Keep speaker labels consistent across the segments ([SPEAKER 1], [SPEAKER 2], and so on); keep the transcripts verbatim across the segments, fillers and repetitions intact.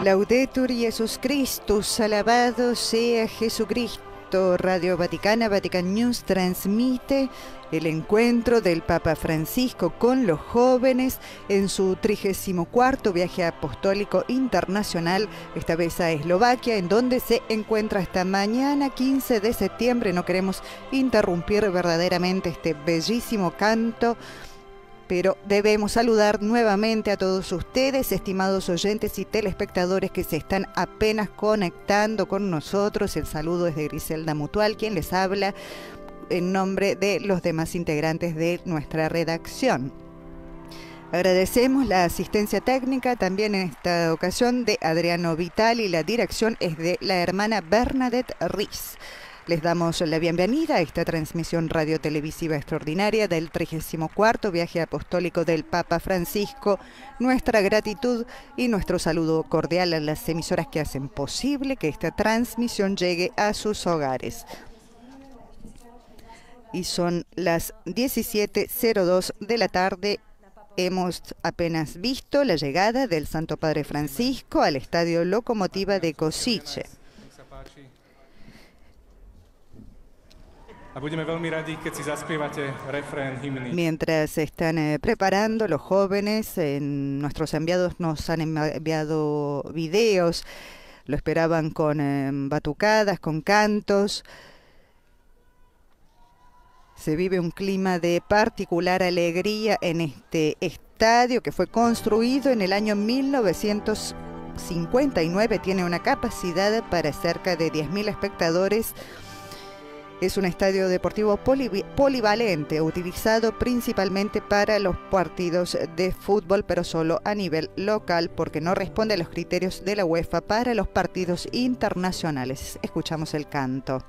[SPEAKER 1] Laudetur Jesus Christus, alabado sea Jesucristo. Radio Vaticana, Vatican News transmite el encuentro del Papa Francisco con los jóvenes en su trigésimo cuarto viaje apostólico internacional, esta vez a Eslovaquia, en donde se encuentra hasta mañana quince de septiembre. No queremos interrumpir verdaderamente este bellísimo canto, pero debemos saludar nuevamente a todos ustedes, estimados oyentes y telespectadores que se están apenas conectando con nosotros. El saludo es de Griselda Mutual, quien les habla en nombre de los demás integrantes de nuestra redacción. Agradecemos la asistencia técnica también en esta ocasión de Adriano Vital, y la dirección es de la hermana Bernadette Riz. Les damos la bienvenida a esta transmisión radio-televisiva extraordinaria del trigésimo cuarto viaje apostólico del Papa Francisco. Nuestra gratitud y nuestro saludo cordial a las emisoras que hacen posible que esta transmisión llegue a sus hogares. Y son las diecisiete cero dos de la tarde. Hemos apenas visto la llegada del Santo Padre Francisco al Estadio Lokomotiva de Košice. Mientras se están eh, preparando los jóvenes, eh, nuestros enviados nos han enviado videos, lo esperaban con eh, batucadas, con cantos. Se vive un clima de particular alegría en este estadio que fue construido en el año mil novecientos cincuenta y nueve. Tiene una capacidad para cerca de diez mil espectadores. Es un estadio deportivo poli polivalente, utilizado principalmente para los partidos de fútbol, pero solo a nivel local, porque no responde a los criterios de la UEFA para los partidos internacionales. Escuchamos el canto.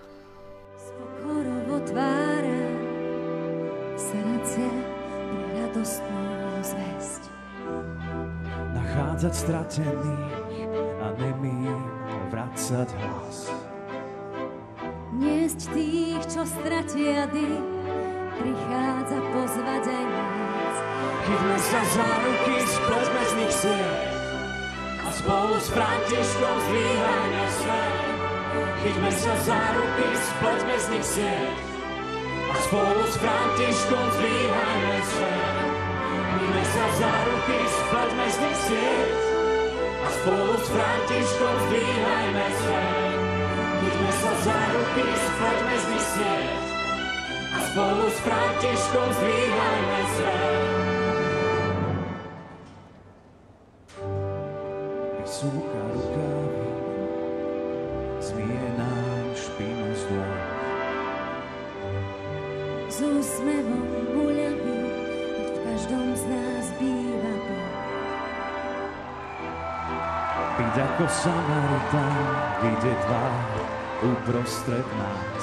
[SPEAKER 2] Niesť tých, čo stratia dých, prichádza pozvať aj nás.
[SPEAKER 3] Chyťme sa za ruky, spletme z nich sieť a spolu s Františkom zdvíhajme svet. Chyťme sa za ruky, spletme z nich sieť a spolu s Františkom zdvíhajme svet. Chyťme sa za ruky, spletme z nich sieť a spolu s Františkom zdvíhajme svet. Chyťme sa za ruky, spletme z nich sieť a spolu s Františkom zdvíhajme svet. Vysúka rukávy, zmije nám špinu z dôl.
[SPEAKER 2] S úsmevom uľaví, keď v každom z nás býva Boh.
[SPEAKER 3] Byť ako Samaritán, vidieť tvár uprostred nás.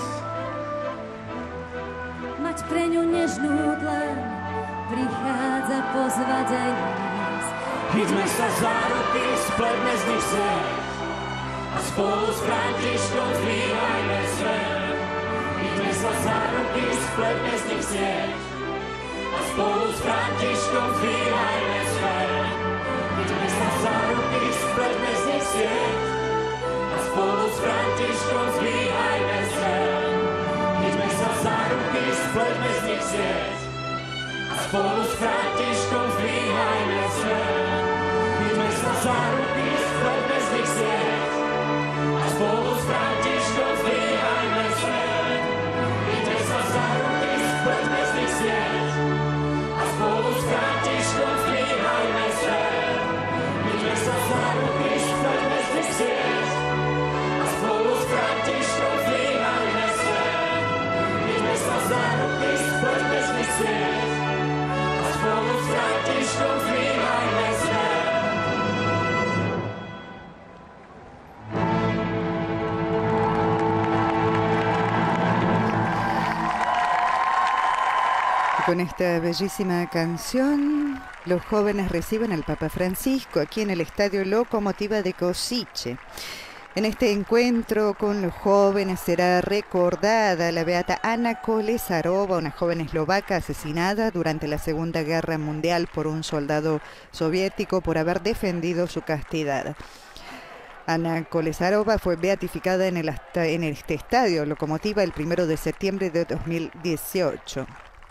[SPEAKER 2] Mať pre ňu nežnú dlaň, prichádza pozvať aj nás.
[SPEAKER 3] Chyťme sa za ruky, spletme z nich sieť a spolu s Františkom zdvíhajme svet. Chyťme sa za ruky, spletme z nich sieť a spolu s Františkom zdvíhajme svet. Chyťme sa za ruky, spletme z nich sieť a spolu s Františkom zdvíhajme svet. Chyťme sa za ruky, spletme z nich sieť a spolu s Františkom zdvíhajme svet. Chyťme sa za ruky, spletme z nich sieť a spolu s Františkom zdvíhajme svet. Chyťme sa za ruky, spletme z nich sieť a spolu s Františkom zdvíhajme svet. Chyťme sa za ruky, spletme z nich sieť a spolu s Františkom zdvíhajme svet. Chyťme sa za ruky, spletme z nich sieť a spolu s Františkom zdvíhajme svet.
[SPEAKER 1] Con esta bellísima canción, los jóvenes reciben al Papa Francisco aquí en el Estadio Lokomotiva de Košice. En este encuentro con los jóvenes será recordada la beata Ana Kolesarova, una joven eslovaca asesinada durante la Segunda Guerra Mundial por un soldado soviético por haber defendido su castidad. Ana Kolesarova fue beatificada en, el, en este estadio Lokomotiva el primero de septiembre de dos mil dieciocho.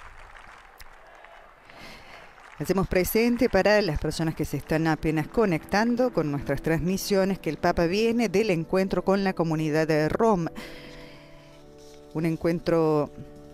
[SPEAKER 1] Hacemos presente para las personas que se están apenas conectando con nuestras transmisiones que el Papa viene del encuentro con la comunidad de Rom. Un encuentro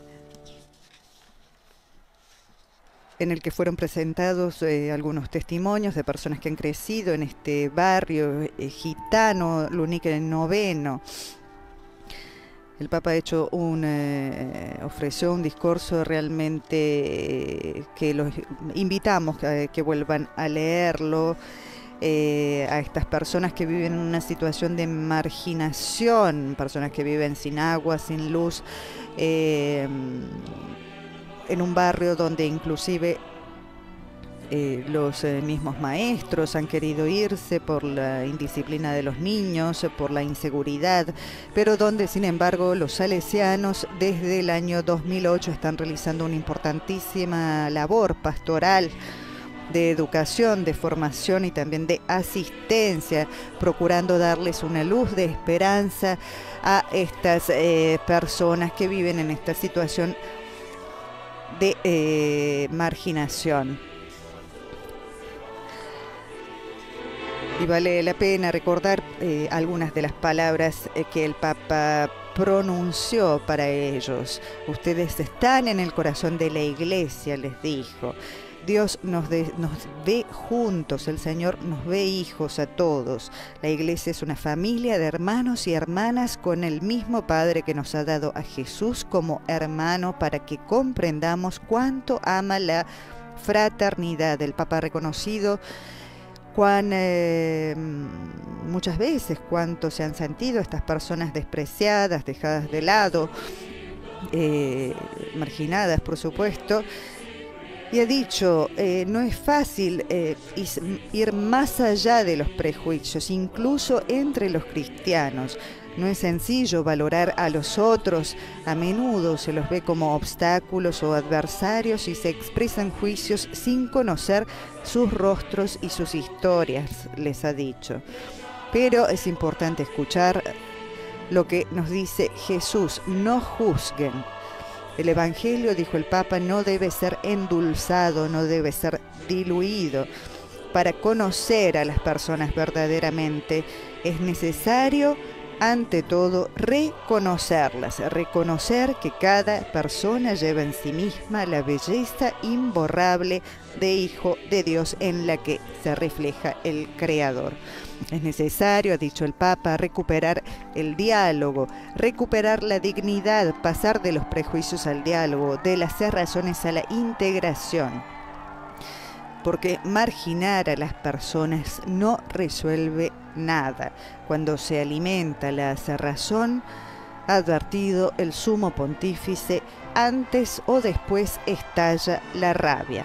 [SPEAKER 1] en el que fueron presentados eh, algunos testimonios de personas que han crecido en este barrio eh, gitano, Lunique noveno. El Papa ha hecho un, eh, ofreció un discurso realmente eh, que los invitamos a que vuelvan a leerlo, eh, a estas personas que viven en una situación de marginación, personas que viven sin agua, sin luz, eh, en un barrio donde inclusive Eh, los eh, mismos maestros han querido irse por la indisciplina de los niños, por la inseguridad, pero donde sin embargo los salesianos desde el año dos mil ocho están realizando una importantísima labor pastoral de educación, de formación y también de asistencia, procurando darles una luz de esperanza a estas eh, personas que viven en esta situación de eh, marginación. Y vale la pena recordar eh, algunas de las palabras eh, que el Papa pronunció para ellos. Ustedes están en el corazón de la Iglesia, les dijo. Dios nos, de, nos ve juntos, el Señor nos ve hijos a todos. La Iglesia es una familia de hermanos y hermanas con el mismo Padre que nos ha dado a Jesús como hermano para que comprendamos cuánto ama la fraternidad. El Papa ha reconocido cuán eh, muchas veces cuánto se han sentido estas personas despreciadas, dejadas de lado, eh, marginadas por supuesto, y ha dicho, eh, no es fácil eh, ir más allá de los prejuicios, incluso entre los cristianos. No es sencillo valorar a los otros, a menudo se los ve como obstáculos o adversarios y se expresan juicios sin conocer sus rostros y sus historias, les ha dicho. Pero es importante escuchar lo que nos dice Jesús, no juzguen. El Evangelio, dijo el Papa, no debe ser endulzado, no debe ser diluido. Para conocer a las personas verdaderamente es necesario ante todo, reconocerlas, reconocer que cada persona lleva en sí misma la belleza imborrable de Hijo de Dios en la que se refleja el Creador. Es necesario, ha dicho el Papa, recuperar el diálogo, recuperar la dignidad, pasar de los prejuicios al diálogo, de las cerrazones a la integración. Porque marginar a las personas no resuelve nada. Cuando se alimenta la cerrazón, ha advertido el sumo pontífice, antes o después estalla la rabia.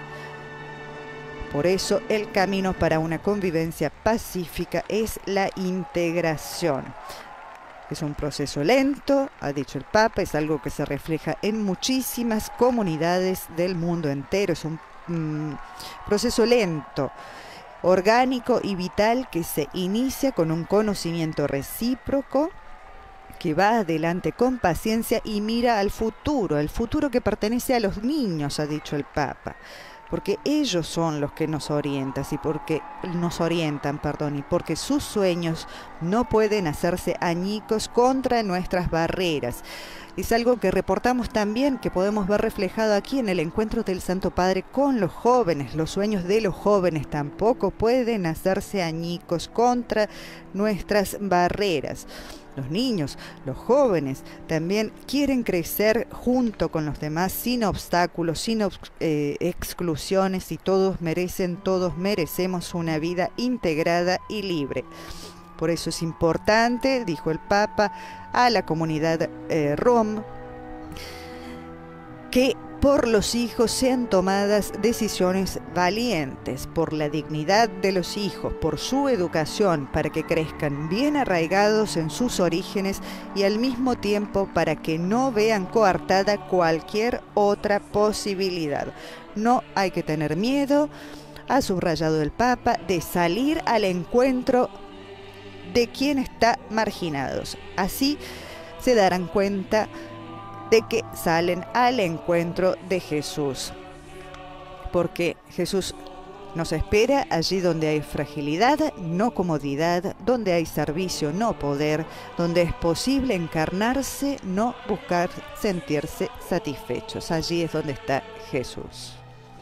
[SPEAKER 1] Por eso el camino para una convivencia pacífica es la integración. Es un proceso lento, ha dicho el Papa, es algo que se refleja en muchísimas comunidades del mundo entero. Es un mm, proceso lento, orgánico y vital que se inicia con un conocimiento recíproco que va adelante con paciencia y mira al futuro, el futuro que pertenece a los niños, ha dicho el Papa, porque ellos son los que nos orientan y porque nos orientan, perdón, y porque sus sueños no pueden hacerse añicos contra nuestras barreras. Es algo que reportamos también, que podemos ver reflejado aquí en el encuentro del Santo Padre con los jóvenes. Los sueños de los jóvenes tampoco pueden hacerse añicos contra nuestras barreras. Los niños, los jóvenes, también quieren crecer junto con los demás, sin obstáculos, sin eh, exclusiones, y todos merecen, todos merecemos una vida integrada y libre. Por eso es importante, dijo el Papa, a la comunidad eh, rom, que por los hijos sean tomadas decisiones valientes, por la dignidad de los hijos, por su educación, para que crezcan bien arraigados en sus orígenes y al mismo tiempo para que no vean coartada cualquier otra posibilidad. No hay que tener miedo, ha subrayado el Papa, de salir al encuentro de quién está marginados. Así se darán cuenta de que salen al encuentro de Jesús, porque Jesús nos espera allí donde hay fragilidad, no comodidad, donde hay servicio, no poder, donde es posible encarnarse, no buscar sentirse satisfechos. Allí es donde está Jesús.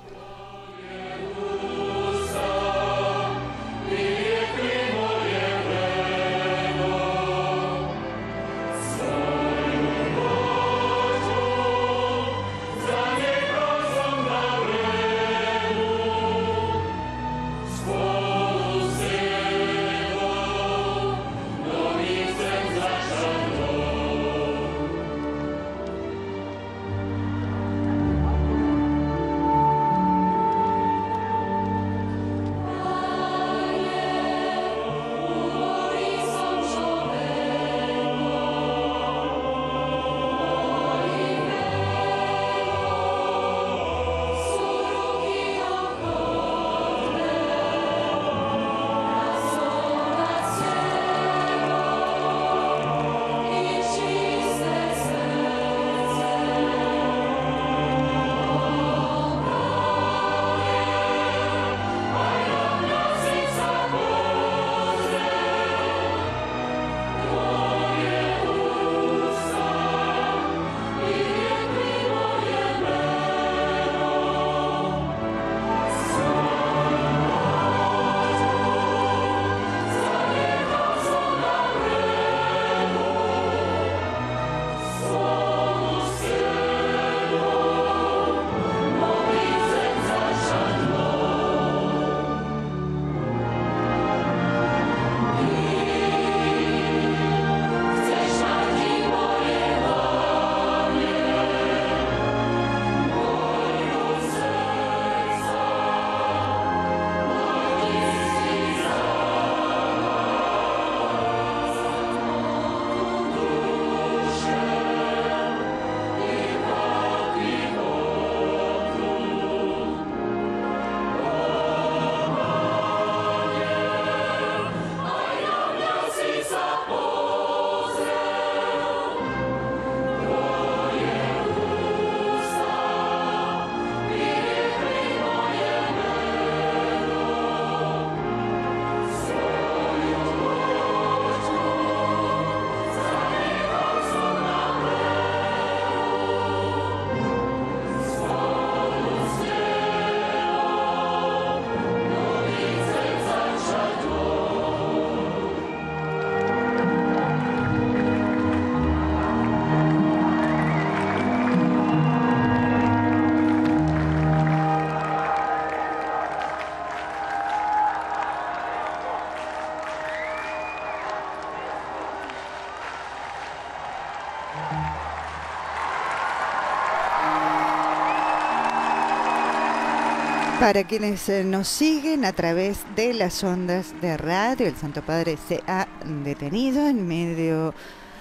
[SPEAKER 1] Para quienes eh, nos siguen a través de las ondas de radio, el Santo Padre se ha detenido en medio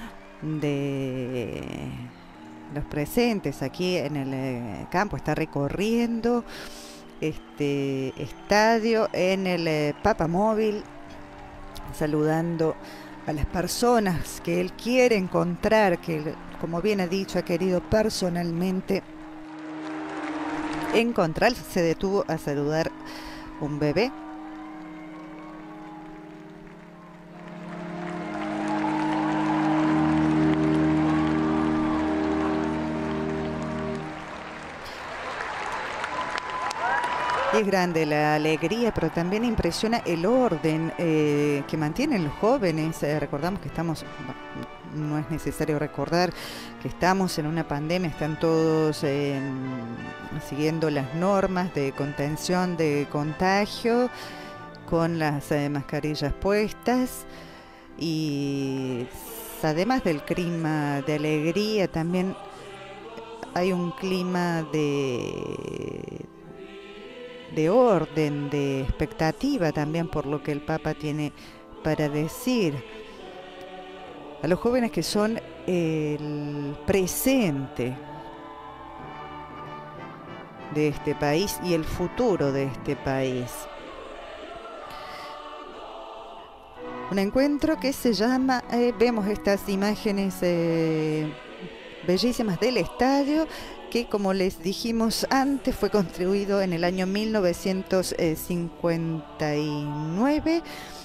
[SPEAKER 1] de los presentes aquí en el eh, campo, está recorriendo este estadio en el eh, Papamóvil, saludando a las personas que él quiere encontrar, que como bien ha dicho, ha querido personalmente encontrar. Se detuvo a saludar un bebé. Es grande la alegría, pero también impresiona el orden eh, que mantienen los jóvenes. Eh, recordamos que estamos, no es necesario recordar que estamos en una pandemia, están todos eh, siguiendo las normas de contención de contagio, con las eh, mascarillas puestas, y además del clima de alegría, también hay un clima de... de orden, de expectativa también por lo que el Papa tiene para decir a los jóvenes, que son el presente de este país y el futuro de este país. Un encuentro que se llama, eh, vemos estas imágenes eh, bellísimas del estadio, que como les dijimos antes fue construido en el año mil novecientos cincuenta y nueve.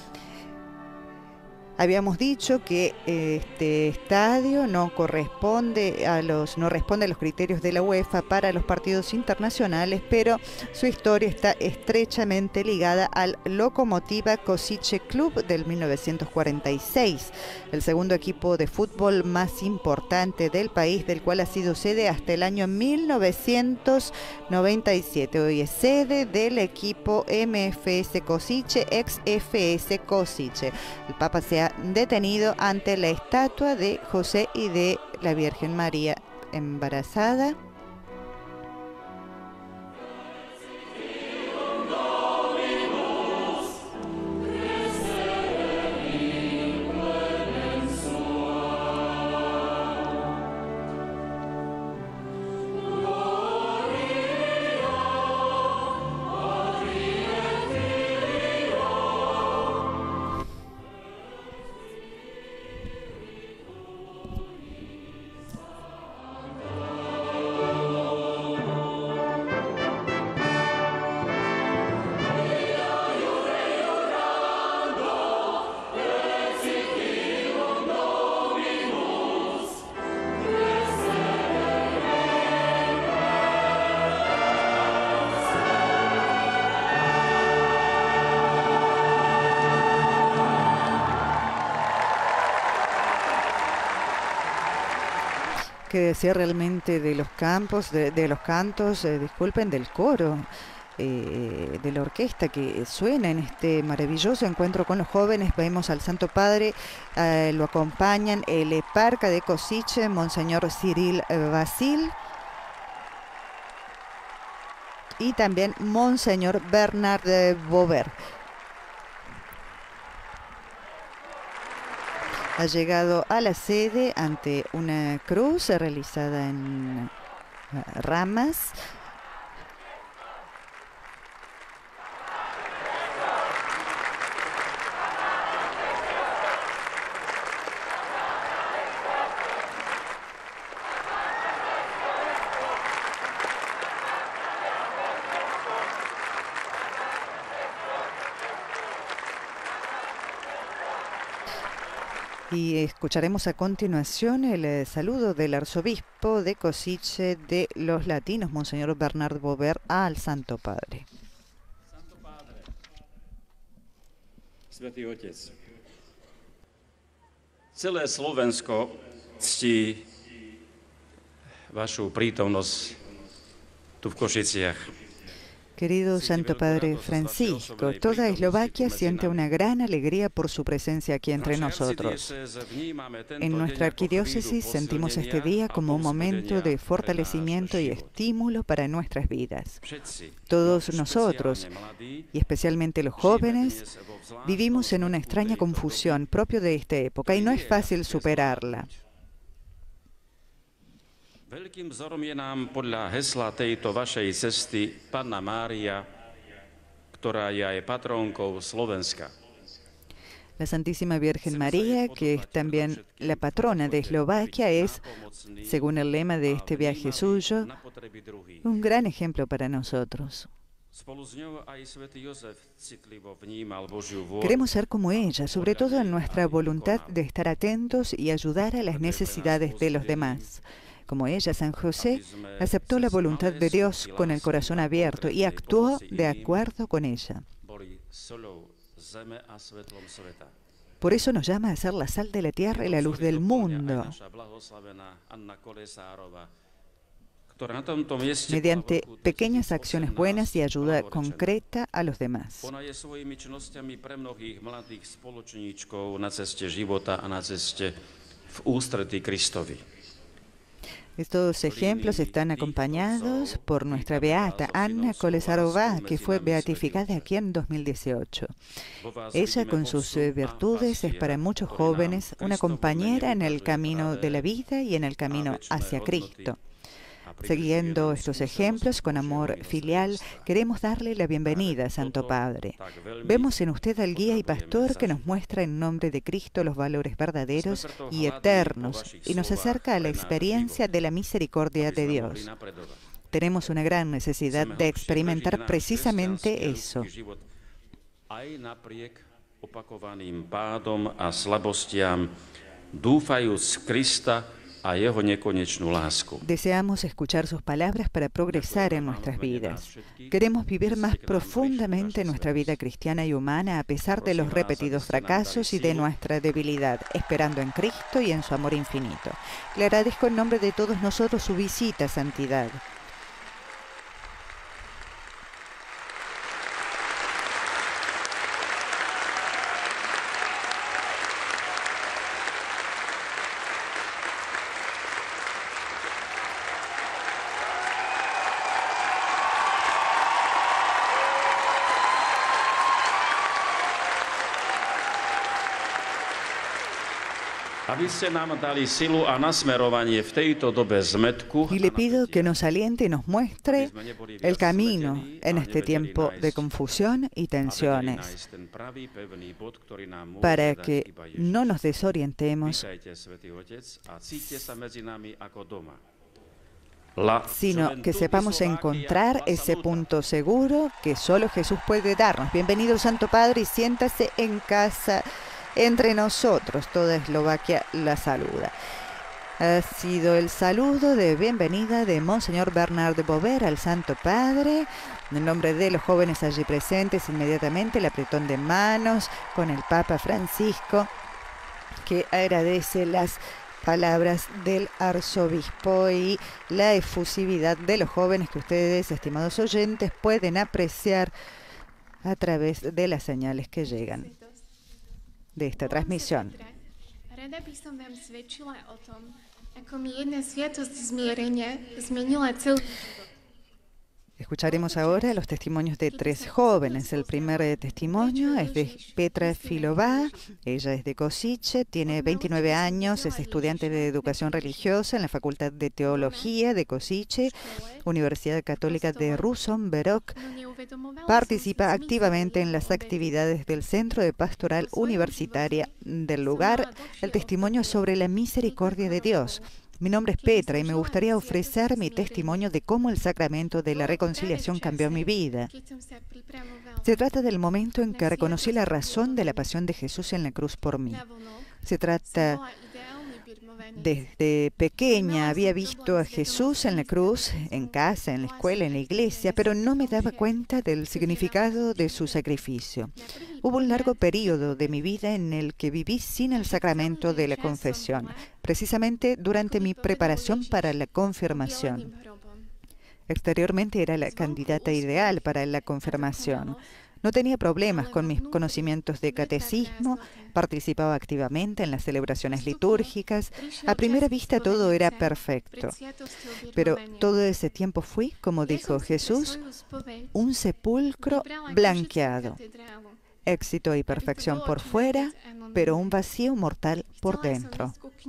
[SPEAKER 1] Habíamos dicho que este estadio no corresponde a los no responde a los criterios de la UEFA para los partidos internacionales, pero su historia está estrechamente ligada al Lokomotiva Košice Club del mil novecientos cuarenta y seis, el segundo equipo de fútbol más importante del país, del cual ha sido sede hasta el año mil novecientos noventa y siete. Hoy es sede del equipo M F S Košice, ex F S Košice. El Papa se ha detenido ante la estatua de José y de la Virgen María embarazada. Que decía realmente de los campos, de, de los cantos, eh, disculpen, del coro, eh, de la orquesta que suena en este maravilloso encuentro con los jóvenes. Vemos al Santo Padre, eh, lo acompañan el eparca de Košice, Monseñor Cyril Vasil, y también Monseñor Bernard Bover. Ha llegado a la sede ante una cruz realizada en ramas. Y escucharemos a continuación el eh, saludo del arzobispo de Košice de los latinos, Monseñor Bernard Bover, al Santo Padre.
[SPEAKER 4] Santo Padre, Svätý Otec, celé Slovensko ctí vašu prítomnosť tu v Košiciach.
[SPEAKER 1] Querido Santo Padre Francisco, toda Eslovaquia siente una gran alegría por su presencia aquí entre nosotros. En nuestra arquidiócesis sentimos este día como un momento de fortalecimiento y estímulo para nuestras vidas. Todos nosotros, y especialmente los jóvenes, vivimos en una extraña confusión propio de esta época y no es fácil superarla.
[SPEAKER 4] Veľkým vzorom je nám podľa hesla tejto vašej cesty Panna Mária, ktorá je aj patrónkou Slovenska.
[SPEAKER 1] La Santísima Virgen María, que es también la patrona de Eslovaquia, es, según el lema de este viaje suyo, un gran ejemplo para nosotros. Queremos ser como ella, sobre todo en nuestra voluntad de estar atentos y ayudar a las necesidades de los demás. Como ella, San José aceptó la voluntad de Dios con el corazón abierto y actuó de acuerdo con ella. Por eso nos llama a ser la sal de la tierra y la luz del mundo, mediante pequeñas acciones buenas y ayuda concreta a los demás. Estos ejemplos están acompañados por nuestra beata Anna Kolesarová, que fue beatificada aquí en dos mil dieciocho. Ella, con sus virtudes, es para muchos jóvenes una compañera en el camino de la vida y en el camino hacia Cristo. Siguiendo estos ejemplos, con amor filial, queremos darle la bienvenida, Santo Padre. Vemos en usted al guía y pastor que nos muestra en nombre de Cristo los valores verdaderos y eternos y nos acerca a la experiencia de la misericordia de Dios. Tenemos una gran necesidad de experimentar precisamente eso.
[SPEAKER 4] Opakovaným pádom a slabostiam, dúfajúc Krista a jeho nekonečnú lásku.
[SPEAKER 1] Deseamos escuchar sus palabras para progresar en nuestras vidas. Queremos vivir más profundamente nuestra vida cristiana y humana a pesar de los repetidos fracasos y de nuestra debilidad, esperando en Cristo y en su amor infinito. Le agradezco en nombre de todos nosotros su visita, Santidad.
[SPEAKER 4] Aby ste nám dali silu a nasmerovanie v tejto dobe zmätku.
[SPEAKER 1] Y le pido que nos aliente y nos muestre el camino en este tiempo de confusión y tensiones, para que no nos desorientemos, sino que sepamos encontrar ese punto seguro que solo Jesús puede darnos. Bienvenido, Santo Padre, y siéntase en casa entre nosotros. Toda Eslovaquia la saluda. Ha sido el saludo de bienvenida de Monseñor Bernard de Bover al Santo Padre. En nombre de los jóvenes allí presentes, inmediatamente el apretón de manos con el Papa Francisco, que agradece las palabras del arzobispo y la efusividad de los jóvenes que ustedes, estimados oyentes, pueden apreciar a través de las señales que llegan de esta transmisión.
[SPEAKER 5] Rada by som vám svedčila o tom, ako mi jedna sviatosť zmierenia zmenila celý život.
[SPEAKER 1] Escucharemos ahora los testimonios de tres jóvenes. El primer eh, testimonio es de Petra Filová. Ella es de Košice, tiene veintinueve años, es estudiante de educación religiosa en la Facultad de Teología de Košice, Universidad Católica de Ružomberok. Participa activamente en las actividades del Centro de Pastoral Universitaria del lugar. El testimonio es sobre la misericordia de Dios. Mi nombre es Petra y me gustaría ofrecer mi testimonio de cómo el sacramento de la reconciliación cambió mi vida. Se trata del momento en que reconocí la razón de la pasión de Jesús en la cruz por mí. Se trata Desde pequeña había visto a Jesús en la cruz, en casa, en la escuela, en la iglesia, pero no me daba cuenta del significado de su sacrificio. Hubo un largo periodo de mi vida en el que viví sin el sacramento de la confesión, precisamente durante mi preparación para la confirmación. Exteriormente era la candidata ideal para la confirmación. No tenía problemas con mis conocimientos de catecismo, participaba activamente en las celebraciones litúrgicas. A primera vista todo era perfecto. Pero todo ese tiempo fui, como dijo Jesús, un sepulcro blanqueado. Éxito y perfección por fuera, pero un vacío mortal por dentro.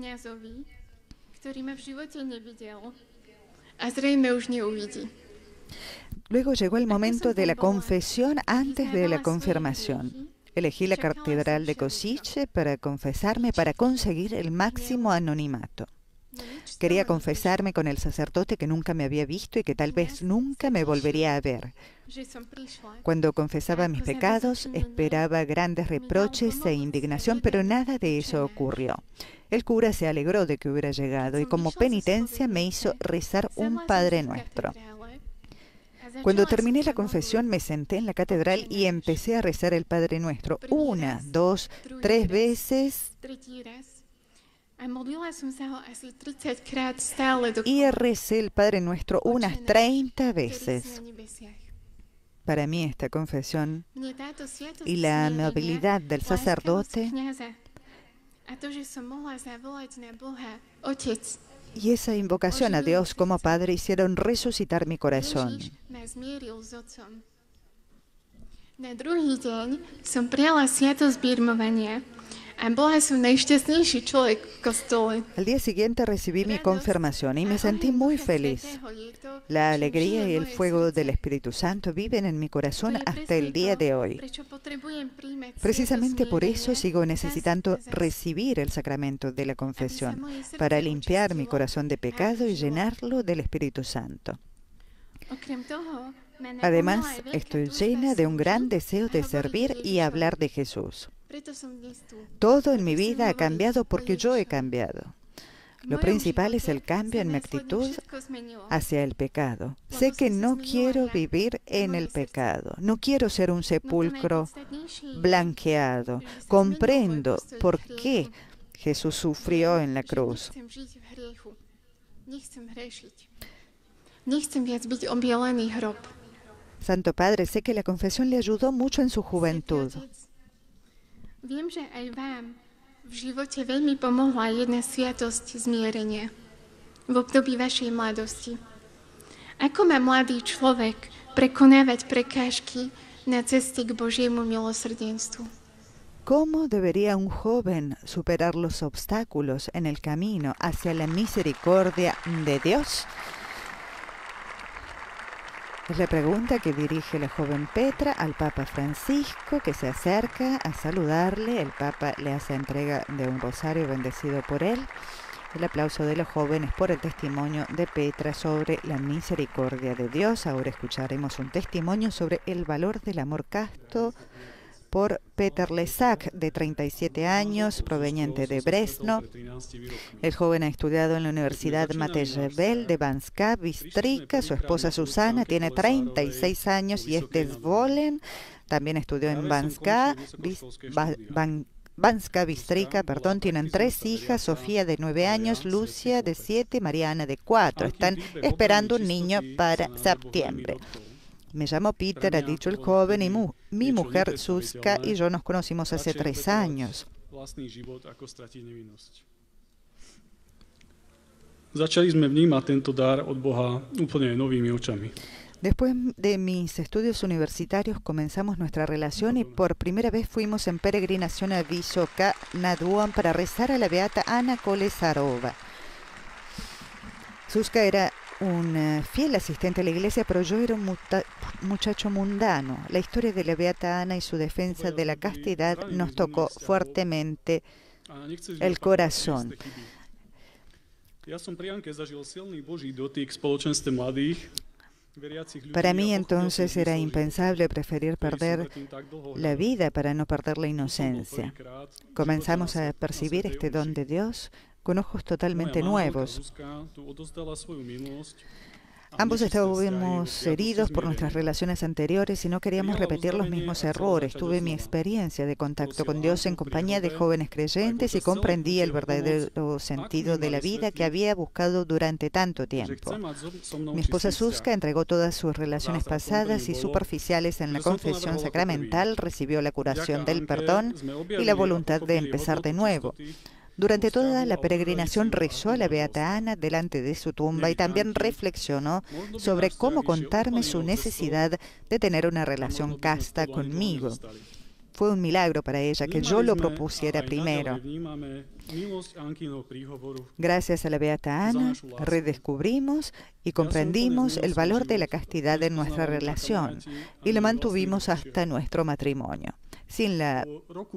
[SPEAKER 1] Luego llegó el momento de la confesión antes de la confirmación. Elegí la catedral de Košice para confesarme, para conseguir el máximo anonimato. Quería confesarme con el sacerdote que nunca me había visto y que tal vez nunca me volvería a ver. Cuando confesaba mis pecados, esperaba grandes reproches e indignación, pero nada de eso ocurrió. El cura se alegró de que hubiera llegado y como penitencia me hizo rezar un Padre Nuestro. Cuando terminé la confesión me senté en la catedral y empecé a rezar el Padre Nuestro una, dos, tres veces. Y recé el Padre Nuestro unas treinta veces. Para mí esta confesión y la amabilidad del sacerdote y esa invocación a Dios como Padre hicieron resucitar mi corazón.
[SPEAKER 5] A bola som najšťastnejší človek v kostole.
[SPEAKER 1] Al día siguiente recibí mi confirmación y me sentí muy feliz. La alegría y el fuego del Espíritu Santo viven en mi corazón hasta el día de hoy. Precisamente por eso sigo necesitando recibir el sacramento de la confesión, para limpiar mi corazón de pecado y llenarlo del Espíritu Santo. Además, estoy llena de un gran deseo de servir y hablar de Jesús. Todo en mi vida ha cambiado porque yo he cambiado. Lo principal es el cambio en mi actitud hacia el pecado. Sé que no quiero vivir en el pecado. No quiero ser un sepulcro blanqueado. Comprendo por qué Jesús sufrió en la cruz. Santo Padre, sé que la confesión le ayudó mucho en su juventud.
[SPEAKER 5] Viem, že aj vám v živote veľmi pomohla jedna sviatosť zmierenia v období vašej mladosti. Ako má mladý človek prekonávať prekážky na ceste k Božiemu milosrdenstvu?
[SPEAKER 1] ¿Cómo debería un joven superar los obstáculos en el camino hacia la misericordia de Dios? Es la pregunta que dirige la joven Petra al Papa Francisco, que se acerca a saludarle. El Papa le hace entrega de un rosario bendecido por él. El aplauso de los jóvenes por el testimonio de Petra sobre la misericordia de Dios. Ahora escucharemos un testimonio sobre el valor del amor casto por Peter Lesak, de treinta y siete años, proveniente de Brezno. El joven ha estudiado en la Universidad Matejebel de Banská Bystrica. Su esposa Susana tiene treinta y seis años y es de Zvolen. También estudió en Banská Banská Bystrica, perdón. Tienen tres hijas: Sofía de nueve años, Lucia de siete, Mariana de cuatro. Están esperando un niño para septiembre. Me llamo Peter, ha dicho el joven, y mu mi mujer Zuzka y yo nos conocimos hace tres años. Después de mis estudios universitarios comenzamos nuestra relación y por primera vez fuimos en peregrinación a Vysoká nad Don para rezar a la beata Anna Kolesarova. Zuzka era un uh, fiel asistente a la iglesia, pero yo era un muchacho mundano. La historia de la beata Ana y su defensa de la castidad nos tocó fuertemente el corazón. Para mí entonces era impensable preferir perder la vida para no perder la inocencia. Comenzamos a percibir este don de Dios con ojos totalmente nuevos. Ambos estábamos heridos por nuestras relaciones anteriores y no queríamos repetir los mismos errores. Tuve mi experiencia de contacto con Dios en compañía de jóvenes creyentes y comprendí el verdadero sentido de la vida que había buscado durante tanto tiempo. Mi esposa Zuzka entregó todas sus relaciones pasadas y superficiales en la confesión sacramental, recibió la curación del perdón y la voluntad de empezar de nuevo. Durante toda la peregrinación rezó a la beata Ana delante de su tumba y también reflexionó sobre cómo contarme su necesidad de tener una relación casta conmigo. Fue un milagro para ella que yo lo propusiera primero. Gracias a la beata Ana, redescubrimos y comprendimos el valor de la castidad en nuestra relación y la mantuvimos hasta nuestro matrimonio. Sin la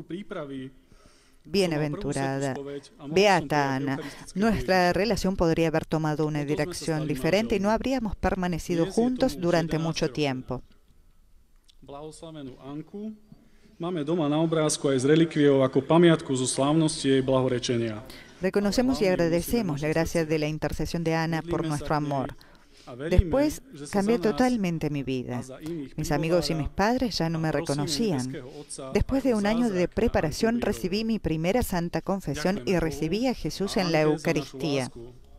[SPEAKER 1] bienaventurada beata Ana, nuestra relación podría haber tomado una dirección diferente y no habríamos permanecido juntos durante mucho tiempo. Reconocemos y agradecemos la gracia de la intercesión de Ana por nuestro amor. Después cambié totalmente mi vida. Mis amigos y mis padres ya no me reconocían. Después de un año de preparación recibí mi primera Santa Confesión y recibí a Jesús en la Eucaristía.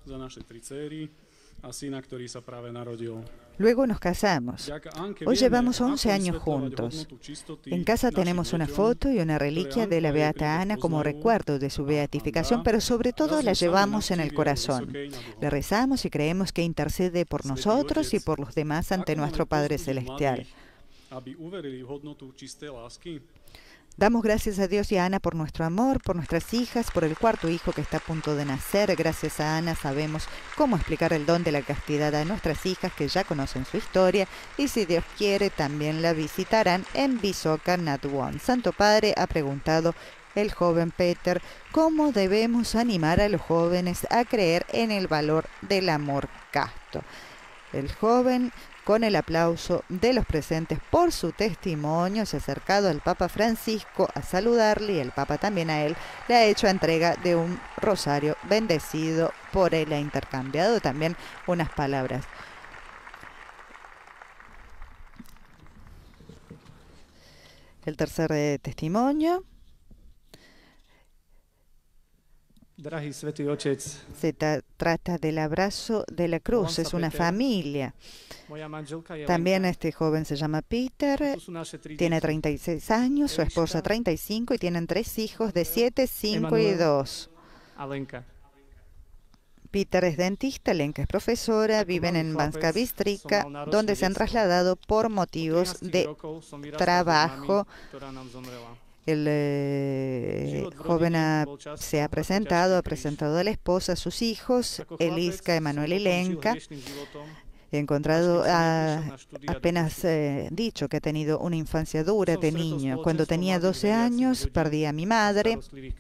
[SPEAKER 1] Luego nos casamos. Hoy llevamos once años juntos. En casa tenemos una foto y una reliquia de la beata Ana como recuerdo de su beatificación, pero sobre todo la llevamos en el corazón. Le rezamos y creemos que intercede por nosotros y por los demás ante nuestro Padre Celestial. Damos gracias a Dios y a Ana por nuestro amor, por nuestras hijas, por el cuarto hijo que está a punto de nacer. Gracias a Ana sabemos cómo explicar el don de la castidad a nuestras hijas que ya conocen su historia y si Dios quiere también la visitarán en Visoka Natwon. Santo Padre, ha preguntado el joven Peter, ¿cómo debemos animar a los jóvenes a creer en el valor del amor casto? El joven, con el aplauso de los presentes por su testimonio, se ha acercado al Papa Francisco a saludarle y el Papa también a él le ha hecho entrega de un rosario bendecido por él. Ha intercambiado también unas palabras. El tercer eh, testimonio.
[SPEAKER 6] Drahý svätý Otec,
[SPEAKER 1] se tra trata del abrazo de la cruz, es una familia. También este joven se llama Peter, tiene treinta y seis años, su esposa treinta y cinco y tienen tres hijos de siete, cinco y dos. Peter es dentista, Lenka es profesora, viven en Banská Bystrica, donde se han trasladado por motivos de trabajo. El eh, joven ha, se ha presentado, ha presentado a la esposa, a sus hijos, Eliska, Emanuel y Lenka. He encontrado, ha apenas eh, dicho que ha tenido una infancia dura de niño. Cuando tenía doce años, perdí a mi madre.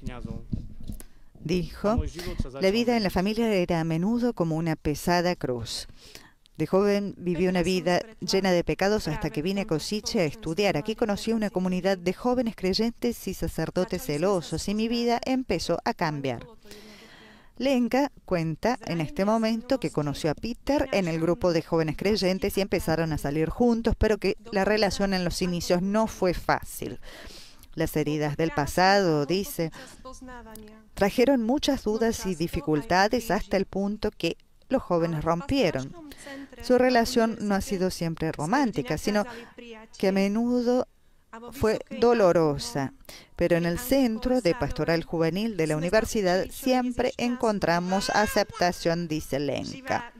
[SPEAKER 1] Dijo, la vida en la familia era a menudo como una pesada cruz. De joven vivió una vida llena de pecados hasta que vine a Košice a estudiar. Aquí conocí una comunidad de jóvenes creyentes y sacerdotes celosos y mi vida empezó a cambiar. Lenka cuenta en este momento que conoció a Peter en el grupo de jóvenes creyentes y empezaron a salir juntos, pero que la relación en los inicios no fue fácil. Las heridas del pasado, dice, trajeron muchas dudas y dificultades hasta el punto que los jóvenes rompieron. Su relación no ha sido siempre romántica, sino que a menudo fue dolorosa. Pero en el Centro de Pastoral Juvenil de la Universidad siempre encontramos aceptación, dice Lenka.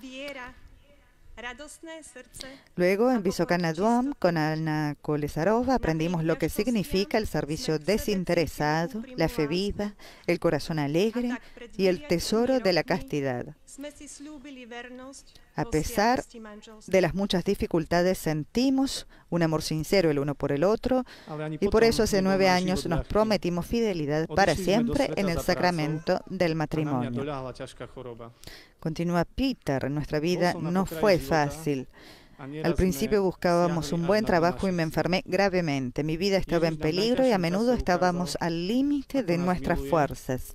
[SPEAKER 1] Luego, en Visoka Natwon, con Ana Kolesarova, aprendimos lo que significa el servicio desinteresado, la fe viva, el corazón alegre y el tesoro de la castidad. A pesar de las muchas dificultades, sentimos un amor sincero el uno por el otro y por eso hace nueve años nos prometimos fidelidad para siempre en el sacramento del matrimonio. Continúa Peter, nuestra vida no fue fácil. Al principio buscábamos un buen trabajo y me enfermé gravemente. Mi vida estaba en peligro y a menudo estábamos al límite de nuestras fuerzas.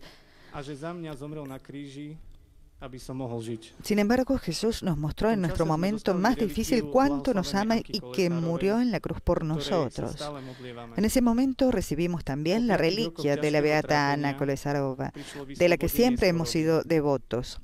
[SPEAKER 1] Sin embargo, Jesús nos mostró en nuestro momento más difícil cuánto nos ama y que murió en la cruz por nosotros. En ese momento recibimos también la reliquia de la beata Ana Kolesarova, de la que siempre hemos sido devotos.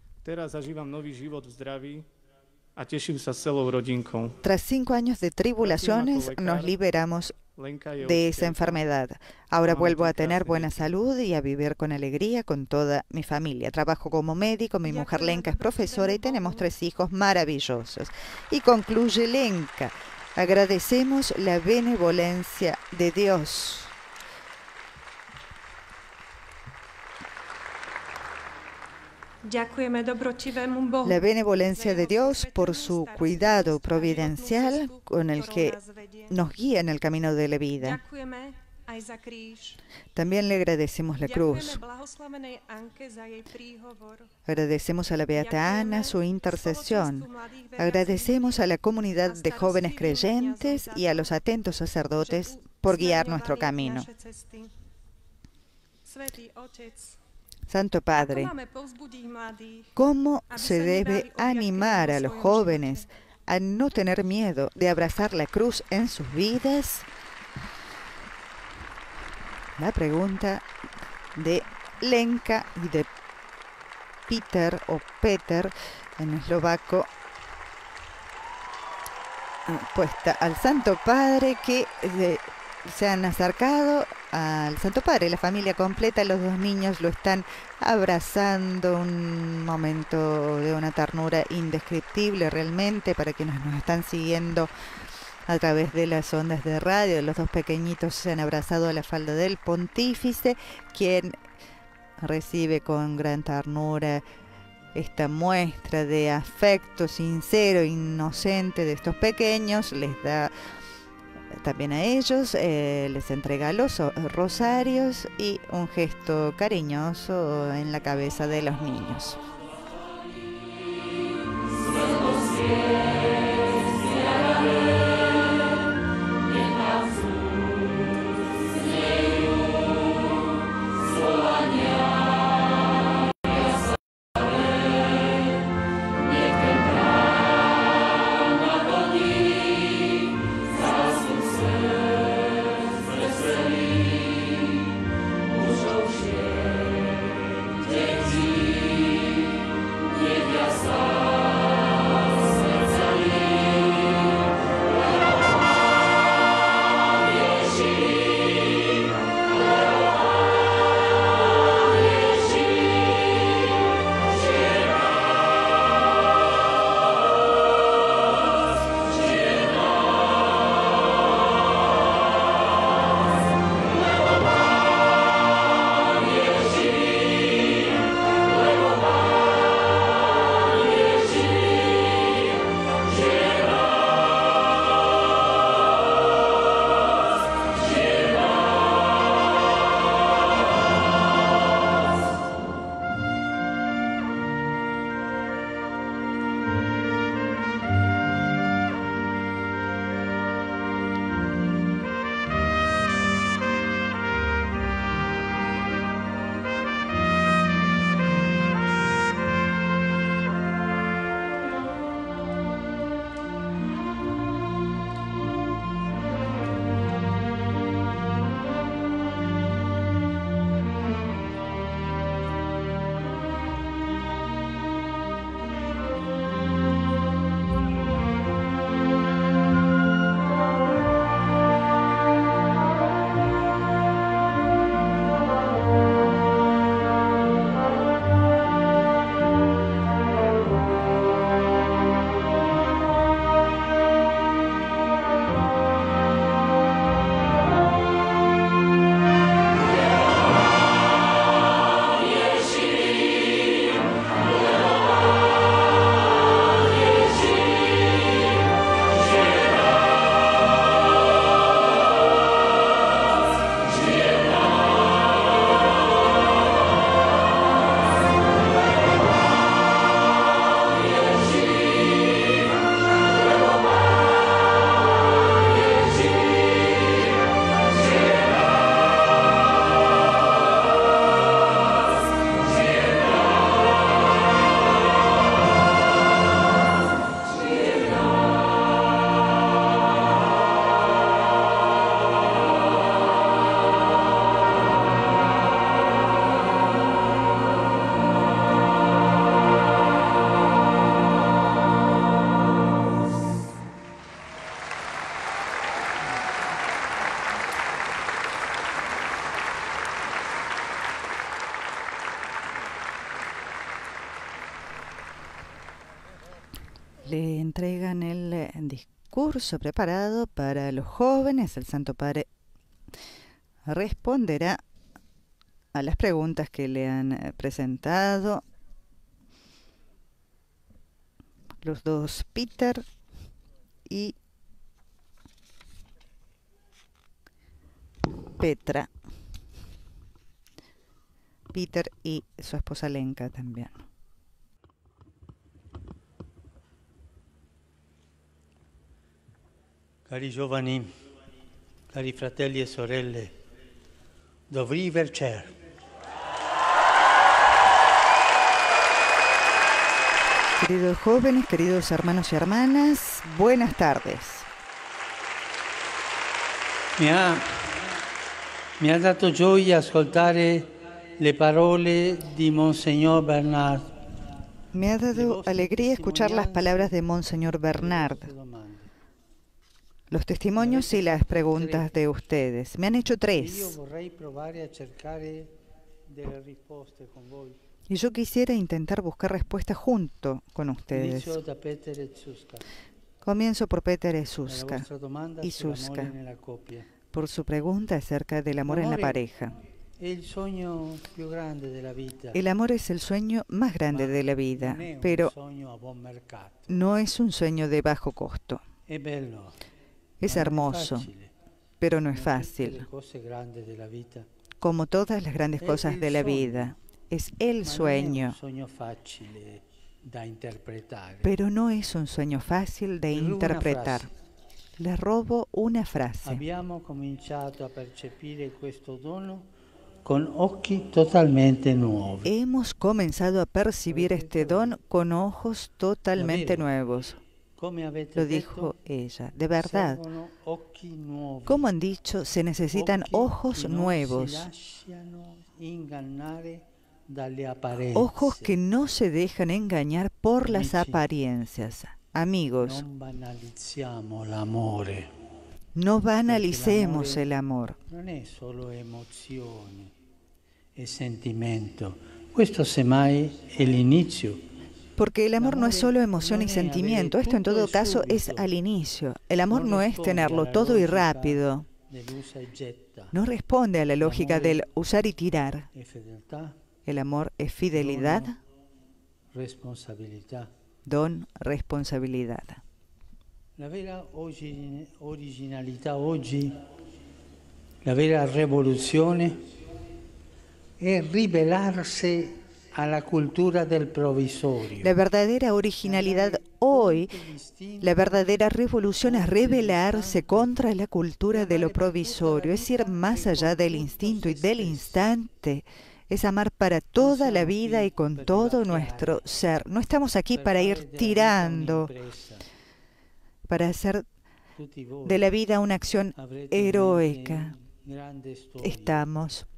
[SPEAKER 1] Tras cinco años de tribulaciones, nos liberamos de esa enfermedad. Ahora vuelvo a tener buena salud y a vivir con alegría con toda mi familia. Trabajo como médico, mi mujer Lenka es profesora y tenemos tres hijos maravillosos. Y concluye Lenka, agradecemos la benevolencia de Dios. La benevolencia de Dios por su cuidado providencial con el que nos guía en el camino de la vida. También le agradecemos la cruz. Agradecemos a la beata Ana su intercesión. Agradecemos a la comunidad de jóvenes creyentes y a los atentos sacerdotes por guiar nuestro camino. Santo Padre, ¿cómo se debe animar a los jóvenes a no tener miedo de abrazar la cruz en sus vidas? La pregunta de Lenka y de Peter o Peter en eslovaco, puesta al Santo Padre que eh, se han acercado al Santo Padre, la familia completa, los dos niños lo están abrazando, un momento de una ternura indescriptible realmente para quienes nos están siguiendo a través de las ondas de radio. Los dos pequeñitos se han abrazado a la falda del pontífice, quien recibe con gran ternura esta muestra de afecto sincero, inocente de estos pequeños. Les da también a ellos, eh, les entrega los rosarios y un gesto cariñoso en la cabeza de los niños. Le entregan el discurso preparado para los jóvenes. El Santo Padre responderá a las preguntas que le han presentado los dos Peter y Petra. Peter y su esposa Lenka también.
[SPEAKER 7] Cari giovani, cari fratelli e sorelle, dobry večer.
[SPEAKER 1] Queridos jóvenes, queridos hermanos y hermanas, buenas tardes.
[SPEAKER 7] Mi ha, mi ha dato gioia ascoltare le parole di Monsignor Bernard.
[SPEAKER 1] Me ha dado alegría escuchar las palabras de Monseñor Bernard, los testimonios y las preguntas de ustedes. Me han hecho tres. Y yo quisiera intentar buscar respuestas junto con ustedes. Comienzo por Peter
[SPEAKER 7] La
[SPEAKER 1] Isuska,
[SPEAKER 7] vostra domanda
[SPEAKER 1] Isuska,
[SPEAKER 7] sull'amore nella coppia.
[SPEAKER 1] por su pregunta acerca del amor en la pareja.
[SPEAKER 7] È il sogno più grande della vita.
[SPEAKER 1] El amor es el sueño más grande de la vida,
[SPEAKER 7] Non è un
[SPEAKER 1] pero
[SPEAKER 7] sogno a buon mercato.
[SPEAKER 1] no es un sueño de bajo costo.
[SPEAKER 7] È bello.
[SPEAKER 1] Es
[SPEAKER 7] ma non è
[SPEAKER 1] hermoso,
[SPEAKER 7] facile.
[SPEAKER 1] pero no es
[SPEAKER 7] Come tutte
[SPEAKER 1] fácil.
[SPEAKER 7] le cose grandi della vita.
[SPEAKER 1] Como todas las grandes
[SPEAKER 7] Es
[SPEAKER 1] cosas
[SPEAKER 7] el
[SPEAKER 1] de la
[SPEAKER 7] sueño.
[SPEAKER 1] vida, es
[SPEAKER 7] Ma
[SPEAKER 1] el
[SPEAKER 7] non è un
[SPEAKER 1] sueño,
[SPEAKER 7] sogno facile da interpretare.
[SPEAKER 1] pero no es un sueño fácil de
[SPEAKER 7] Ti rubo una
[SPEAKER 1] interpretar.
[SPEAKER 7] frase.
[SPEAKER 1] Le robo una frase.
[SPEAKER 7] Abbiamo cominciato a percepire questo dono con occhi totalmente nuovi.
[SPEAKER 1] Hemos comenzado a percibir este don con ojos totalmente nuevos.
[SPEAKER 7] Come avete
[SPEAKER 1] Lo
[SPEAKER 7] detto,
[SPEAKER 1] dijo ella. De verdad,
[SPEAKER 7] servono occhi nuovi.
[SPEAKER 1] como han dicho, se necesitan
[SPEAKER 7] Occhi
[SPEAKER 1] ojos
[SPEAKER 7] che non
[SPEAKER 1] nuevos.
[SPEAKER 7] si lasciano ingannare dalle apparenze.
[SPEAKER 1] Ojos que no se dejan engañar por las
[SPEAKER 7] Amici,
[SPEAKER 1] apariencias. Amigos,
[SPEAKER 7] Non banalizziamo l'amore.
[SPEAKER 1] no banalicemos
[SPEAKER 7] l'amore
[SPEAKER 1] el amor.
[SPEAKER 7] Non è solo emozione e sentimento. Questo semmai è l'inizio.
[SPEAKER 1] Porque el amor no es solo emoción y
[SPEAKER 7] no es haber
[SPEAKER 1] sentimiento. Esto en
[SPEAKER 7] todo
[SPEAKER 1] todo
[SPEAKER 7] y
[SPEAKER 1] caso es
[SPEAKER 7] súbito.
[SPEAKER 1] al inicio. El amor
[SPEAKER 7] Non
[SPEAKER 1] no es
[SPEAKER 7] risponde
[SPEAKER 1] tenerlo
[SPEAKER 7] alla
[SPEAKER 1] todo y
[SPEAKER 7] logica
[SPEAKER 1] rápido.
[SPEAKER 7] dell'usa e getta.
[SPEAKER 1] No responde a la lógica
[SPEAKER 7] amore
[SPEAKER 1] del usar y tirar.
[SPEAKER 7] E fedeltà,
[SPEAKER 1] El amor es fidelidad,
[SPEAKER 7] dono, responsabilità.
[SPEAKER 1] don, responsabilidad.
[SPEAKER 7] La vera origin- originalità oggi, la vera rivoluzione è ribelarsi alla cultura del provvisorio.
[SPEAKER 1] La verdadera originalidad hoy, la verdadera revolución es rebelarse contra la cultura de lo provisorio, es ir más allá del instinto y del instante, es amar para toda la vida y con todo nuestro ser. No estamos aquí para ir tirando, para hacer de la vida una acción heroica. Estamos.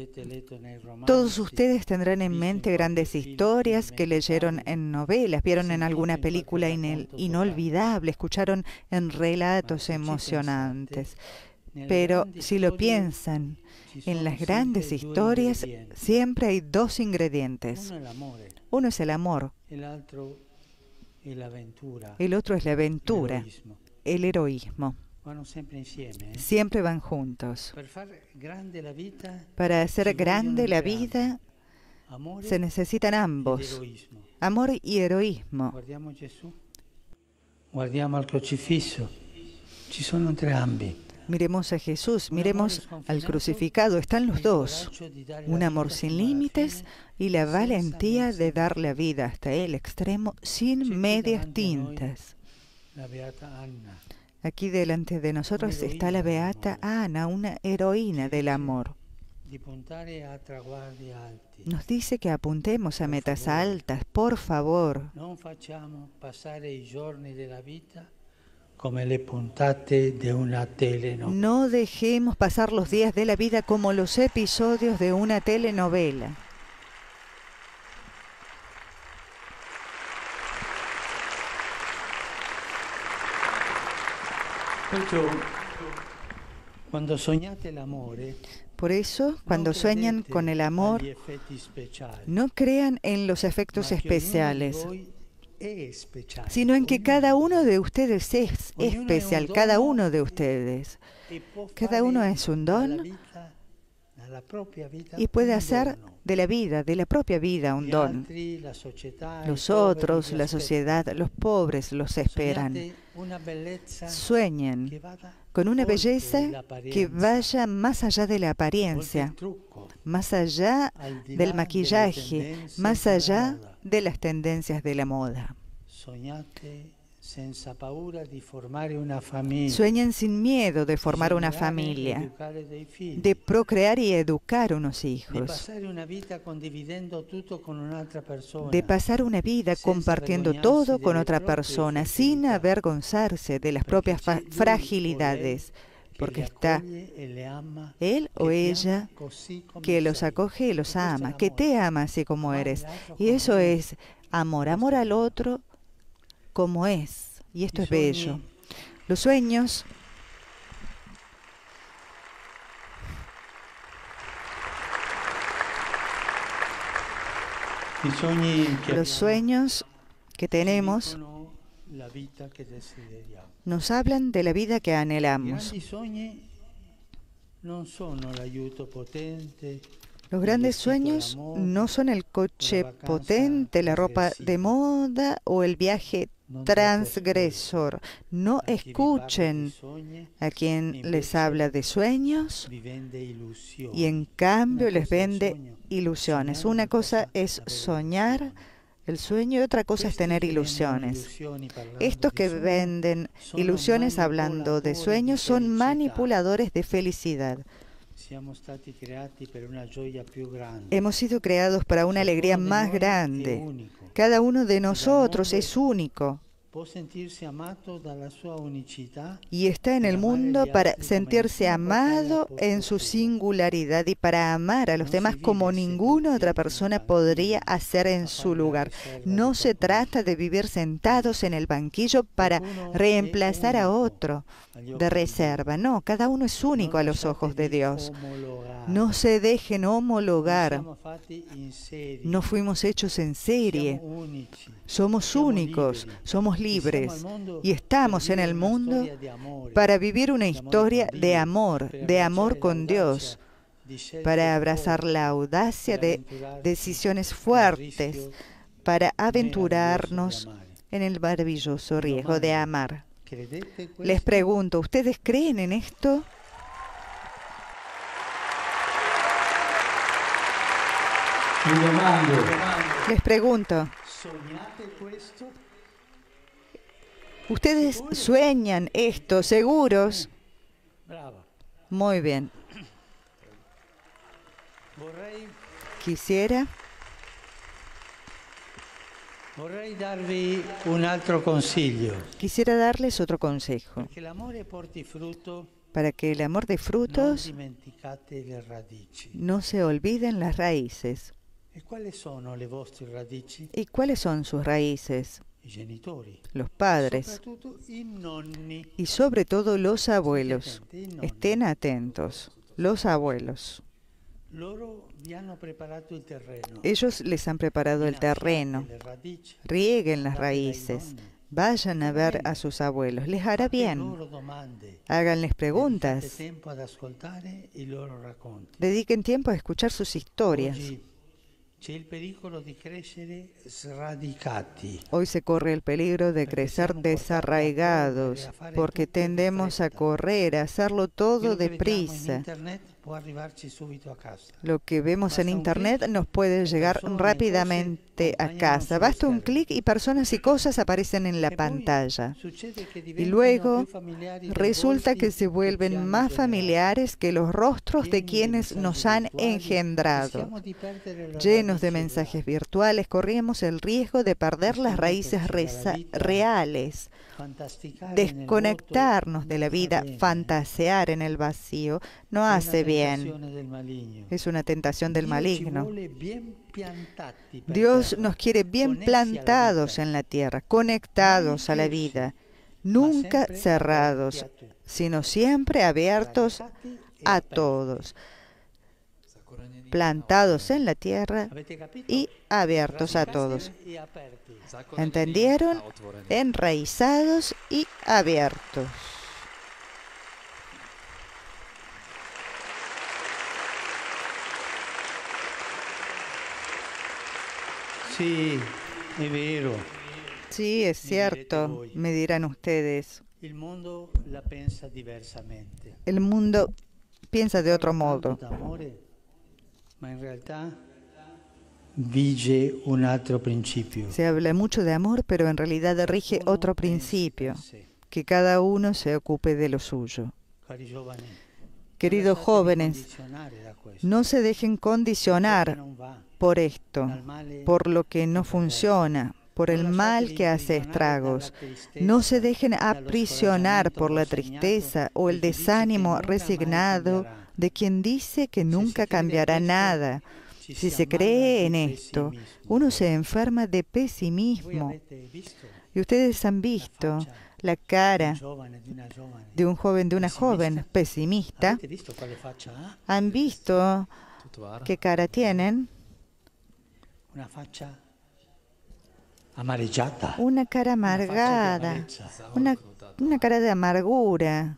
[SPEAKER 1] Todos ustedes tendrán en mente grandes historias que leyeron en novelas, vieron en alguna película ine- inolvidable, escucharon en relatos emocionantes. Pero si lo piensan, en las grandes historias siempre hay dos ingredientes. Uno es el amor, el otro es la aventura, el heroísmo. Siempre van juntos. Para hacer grande la vida se necesitan ambos, amor y heroísmo.
[SPEAKER 7] Guardiamo Gesù, guardiamo al crocifisso, ci sono entrambi.
[SPEAKER 1] Miremos a Jesús, miremos al crucificado, están los dos. Un amor sin límites y la valentía de dar la vida hasta el extremo sin medias tintas.
[SPEAKER 7] La beata Anna,
[SPEAKER 1] Aquí delante de nosotros está la beata Ana, una heroína del amor.
[SPEAKER 7] di puntare a traguardi alti.
[SPEAKER 1] Nos dice que apuntemos a metas altas, por favor.
[SPEAKER 7] Non facciamo passare i giorni della vita come le puntate di una telenovela.
[SPEAKER 1] No dejemos pasar los días de la vida como los episodios de una telenovela.
[SPEAKER 7] Perciò, quando sognate l'amore,
[SPEAKER 1] Por eso, cuando
[SPEAKER 7] non
[SPEAKER 1] sueñan
[SPEAKER 7] credete
[SPEAKER 1] con el amor,
[SPEAKER 7] agli effetti speciali,
[SPEAKER 1] no crean en los efectos
[SPEAKER 7] ma che ognuno di
[SPEAKER 1] especiales,
[SPEAKER 7] voi è speciale.
[SPEAKER 1] sino en que cada uno de ustedes es
[SPEAKER 7] Ognuno è un
[SPEAKER 1] especial,
[SPEAKER 7] dono
[SPEAKER 1] cada uno de ustedes.
[SPEAKER 7] e può
[SPEAKER 1] Cada
[SPEAKER 7] fare
[SPEAKER 1] uno es un
[SPEAKER 7] dalla
[SPEAKER 1] don
[SPEAKER 7] vita, dalla propria vita,
[SPEAKER 1] y puede
[SPEAKER 7] un
[SPEAKER 1] hacer
[SPEAKER 7] dono.
[SPEAKER 1] de la vida, de la propia vida, un
[SPEAKER 7] Gli
[SPEAKER 1] don.
[SPEAKER 7] altri, la società, i
[SPEAKER 1] Los
[SPEAKER 7] poveri
[SPEAKER 1] otros,
[SPEAKER 7] vi
[SPEAKER 1] la
[SPEAKER 7] aspettano.
[SPEAKER 1] sociedad, los pobres los esperan.
[SPEAKER 7] Sognate una bellezza
[SPEAKER 1] Sueñen
[SPEAKER 7] che vada
[SPEAKER 1] con una
[SPEAKER 7] oltre
[SPEAKER 1] belleza
[SPEAKER 7] l'apparenza,
[SPEAKER 1] que vaya más allá de la
[SPEAKER 7] oltre
[SPEAKER 1] apariencia,
[SPEAKER 7] il trucco,
[SPEAKER 1] más allá
[SPEAKER 7] al di là
[SPEAKER 1] del
[SPEAKER 7] delle
[SPEAKER 1] maquillaje,
[SPEAKER 7] tendenze
[SPEAKER 1] más
[SPEAKER 7] della
[SPEAKER 1] allá
[SPEAKER 7] moda.
[SPEAKER 1] de las tendencias de la moda.
[SPEAKER 7] Sognate senza paura di formare una famiglia,
[SPEAKER 1] Sueñen sin miedo de formar una
[SPEAKER 7] generare e
[SPEAKER 1] familia,
[SPEAKER 7] educare dei figli,
[SPEAKER 1] de procrear y educar unos
[SPEAKER 7] di
[SPEAKER 1] hijos,
[SPEAKER 7] passare una vita condividendo tutto con un'altra persona,
[SPEAKER 1] de pasar una vida
[SPEAKER 7] senza
[SPEAKER 1] compartiendo
[SPEAKER 7] vergognarsi
[SPEAKER 1] todo con
[SPEAKER 7] delle
[SPEAKER 1] otra
[SPEAKER 7] proprie
[SPEAKER 1] persona, sin
[SPEAKER 7] fragilità,
[SPEAKER 1] avergonzarse de las
[SPEAKER 7] perché
[SPEAKER 1] propias
[SPEAKER 7] c'è
[SPEAKER 1] fa-
[SPEAKER 7] lui o
[SPEAKER 1] fragilidades,
[SPEAKER 7] lei che
[SPEAKER 1] porque
[SPEAKER 7] li
[SPEAKER 1] está
[SPEAKER 7] accoglie e le ama,
[SPEAKER 1] él o
[SPEAKER 7] che ti
[SPEAKER 1] ella
[SPEAKER 7] ama così come
[SPEAKER 1] que los
[SPEAKER 7] sei.
[SPEAKER 1] acoge y los
[SPEAKER 7] E questo è
[SPEAKER 1] ama, que
[SPEAKER 7] l'amore.
[SPEAKER 1] te ama así como
[SPEAKER 7] Amare
[SPEAKER 1] eres.
[SPEAKER 7] l'altro
[SPEAKER 1] Y
[SPEAKER 7] come
[SPEAKER 1] eso
[SPEAKER 7] è.
[SPEAKER 1] es amor, amor al otro como es. Y esto
[SPEAKER 7] I
[SPEAKER 1] es bello.
[SPEAKER 7] sogni
[SPEAKER 1] Los sueños
[SPEAKER 7] I sogni che
[SPEAKER 1] Los sueños que tenemos nos hablan de la vida que anhelamos. Los grandes sueños no son el coche potente, la ropa de moda o el viaje transgresor. No escuchen a quien les habla de sueños y en cambio les vende ilusiones. Una cosa es soñar el sueño y otra cosa es tener ilusiones. Estos que venden ilusiones hablando de sueños son manipuladores de felicidad. Hemos sido creados para una alegría más grande. Cada uno de nosotros es único y está en el mundo para sentirse amado en su singularidad y para amar a los demás como ninguna otra persona podría hacer en su lugar. No se trata de vivir sentados en el banquillo para reemplazar a otro de reserva. No, cada uno es único a los ojos de Dios. No se dejen homologar. No fuimos hechos en serie. Somos únicos, somos libres y estamos en el mundo para vivir una historia de amor, de amor con Dios, para abrazar la audacia de decisiones fuertes, para aventurarnos en el maravilloso riesgo de amar. Les pregunto, ¿ustedes creen en esto? Les pregunto, ¿ustedes sueñan esto, seguros? Muy bien. Quisiera Quisiera darles otro consejo. Para que el amor dé frutos, no se olviden las raíces. ¿Y cuáles son sus raíces? Los padres y sobre todo los abuelos. Estén atentos, los abuelos. Ellos les han preparado el terreno. Rieguen las raíces. Vayan a ver a sus abuelos. Les hará bien. Háganles preguntas. Dediquen tiempo a escuchar sus historias. Hoy se corre el peligro de crecer desarraigados, porque tendemos a correr, a hacerlo todo deprisa. Lo que vemos en Internet nos puede llegar rápidamente a casa. Basta un clic y personas y cosas aparecen en la pantalla. Y luego resulta que se vuelven más familiares que los rostros de quienes nos han engendrado. Llenos de mensajes virtuales, corremos el riesgo de perder las raíces reales, desconectarnos de la vida, fantasear en el vacío, no hace bien. Es una tentación del maligno. Dios nos quiere bien plantados en la tierra, conectados a la vida, nunca cerrados, sino siempre abiertos a todos. Plantados en la tierra y abiertos a todos. ¿Entendieron? Enraizados y abiertos.
[SPEAKER 7] Sí, es vero.
[SPEAKER 1] Sí, es cierto, me dirán ustedes.
[SPEAKER 7] El mundo la piensa diversamente.
[SPEAKER 1] El mundo piensa de otro modo.
[SPEAKER 7] Ma in realtà vige un altro principio.
[SPEAKER 1] Se habla mucho de amor, pero en realidad rige otro principio, que cada uno se ocupe de lo suyo. Queridos jóvenes, no se dejen condicionar por esto, por lo que no funciona, por el mal que hace estragos. No se dejen aprisionar por la tristeza o el desánimo resignado de quien dice que nunca cambiará nada. Si se cree en esto, uno se enferma de pesimismo. Y ustedes han visto la cara de un joven, de una joven pesimista. ¿Han visto qué cara tienen?
[SPEAKER 7] amareggiata.
[SPEAKER 1] Una cara amargada, una, una cara de amargura.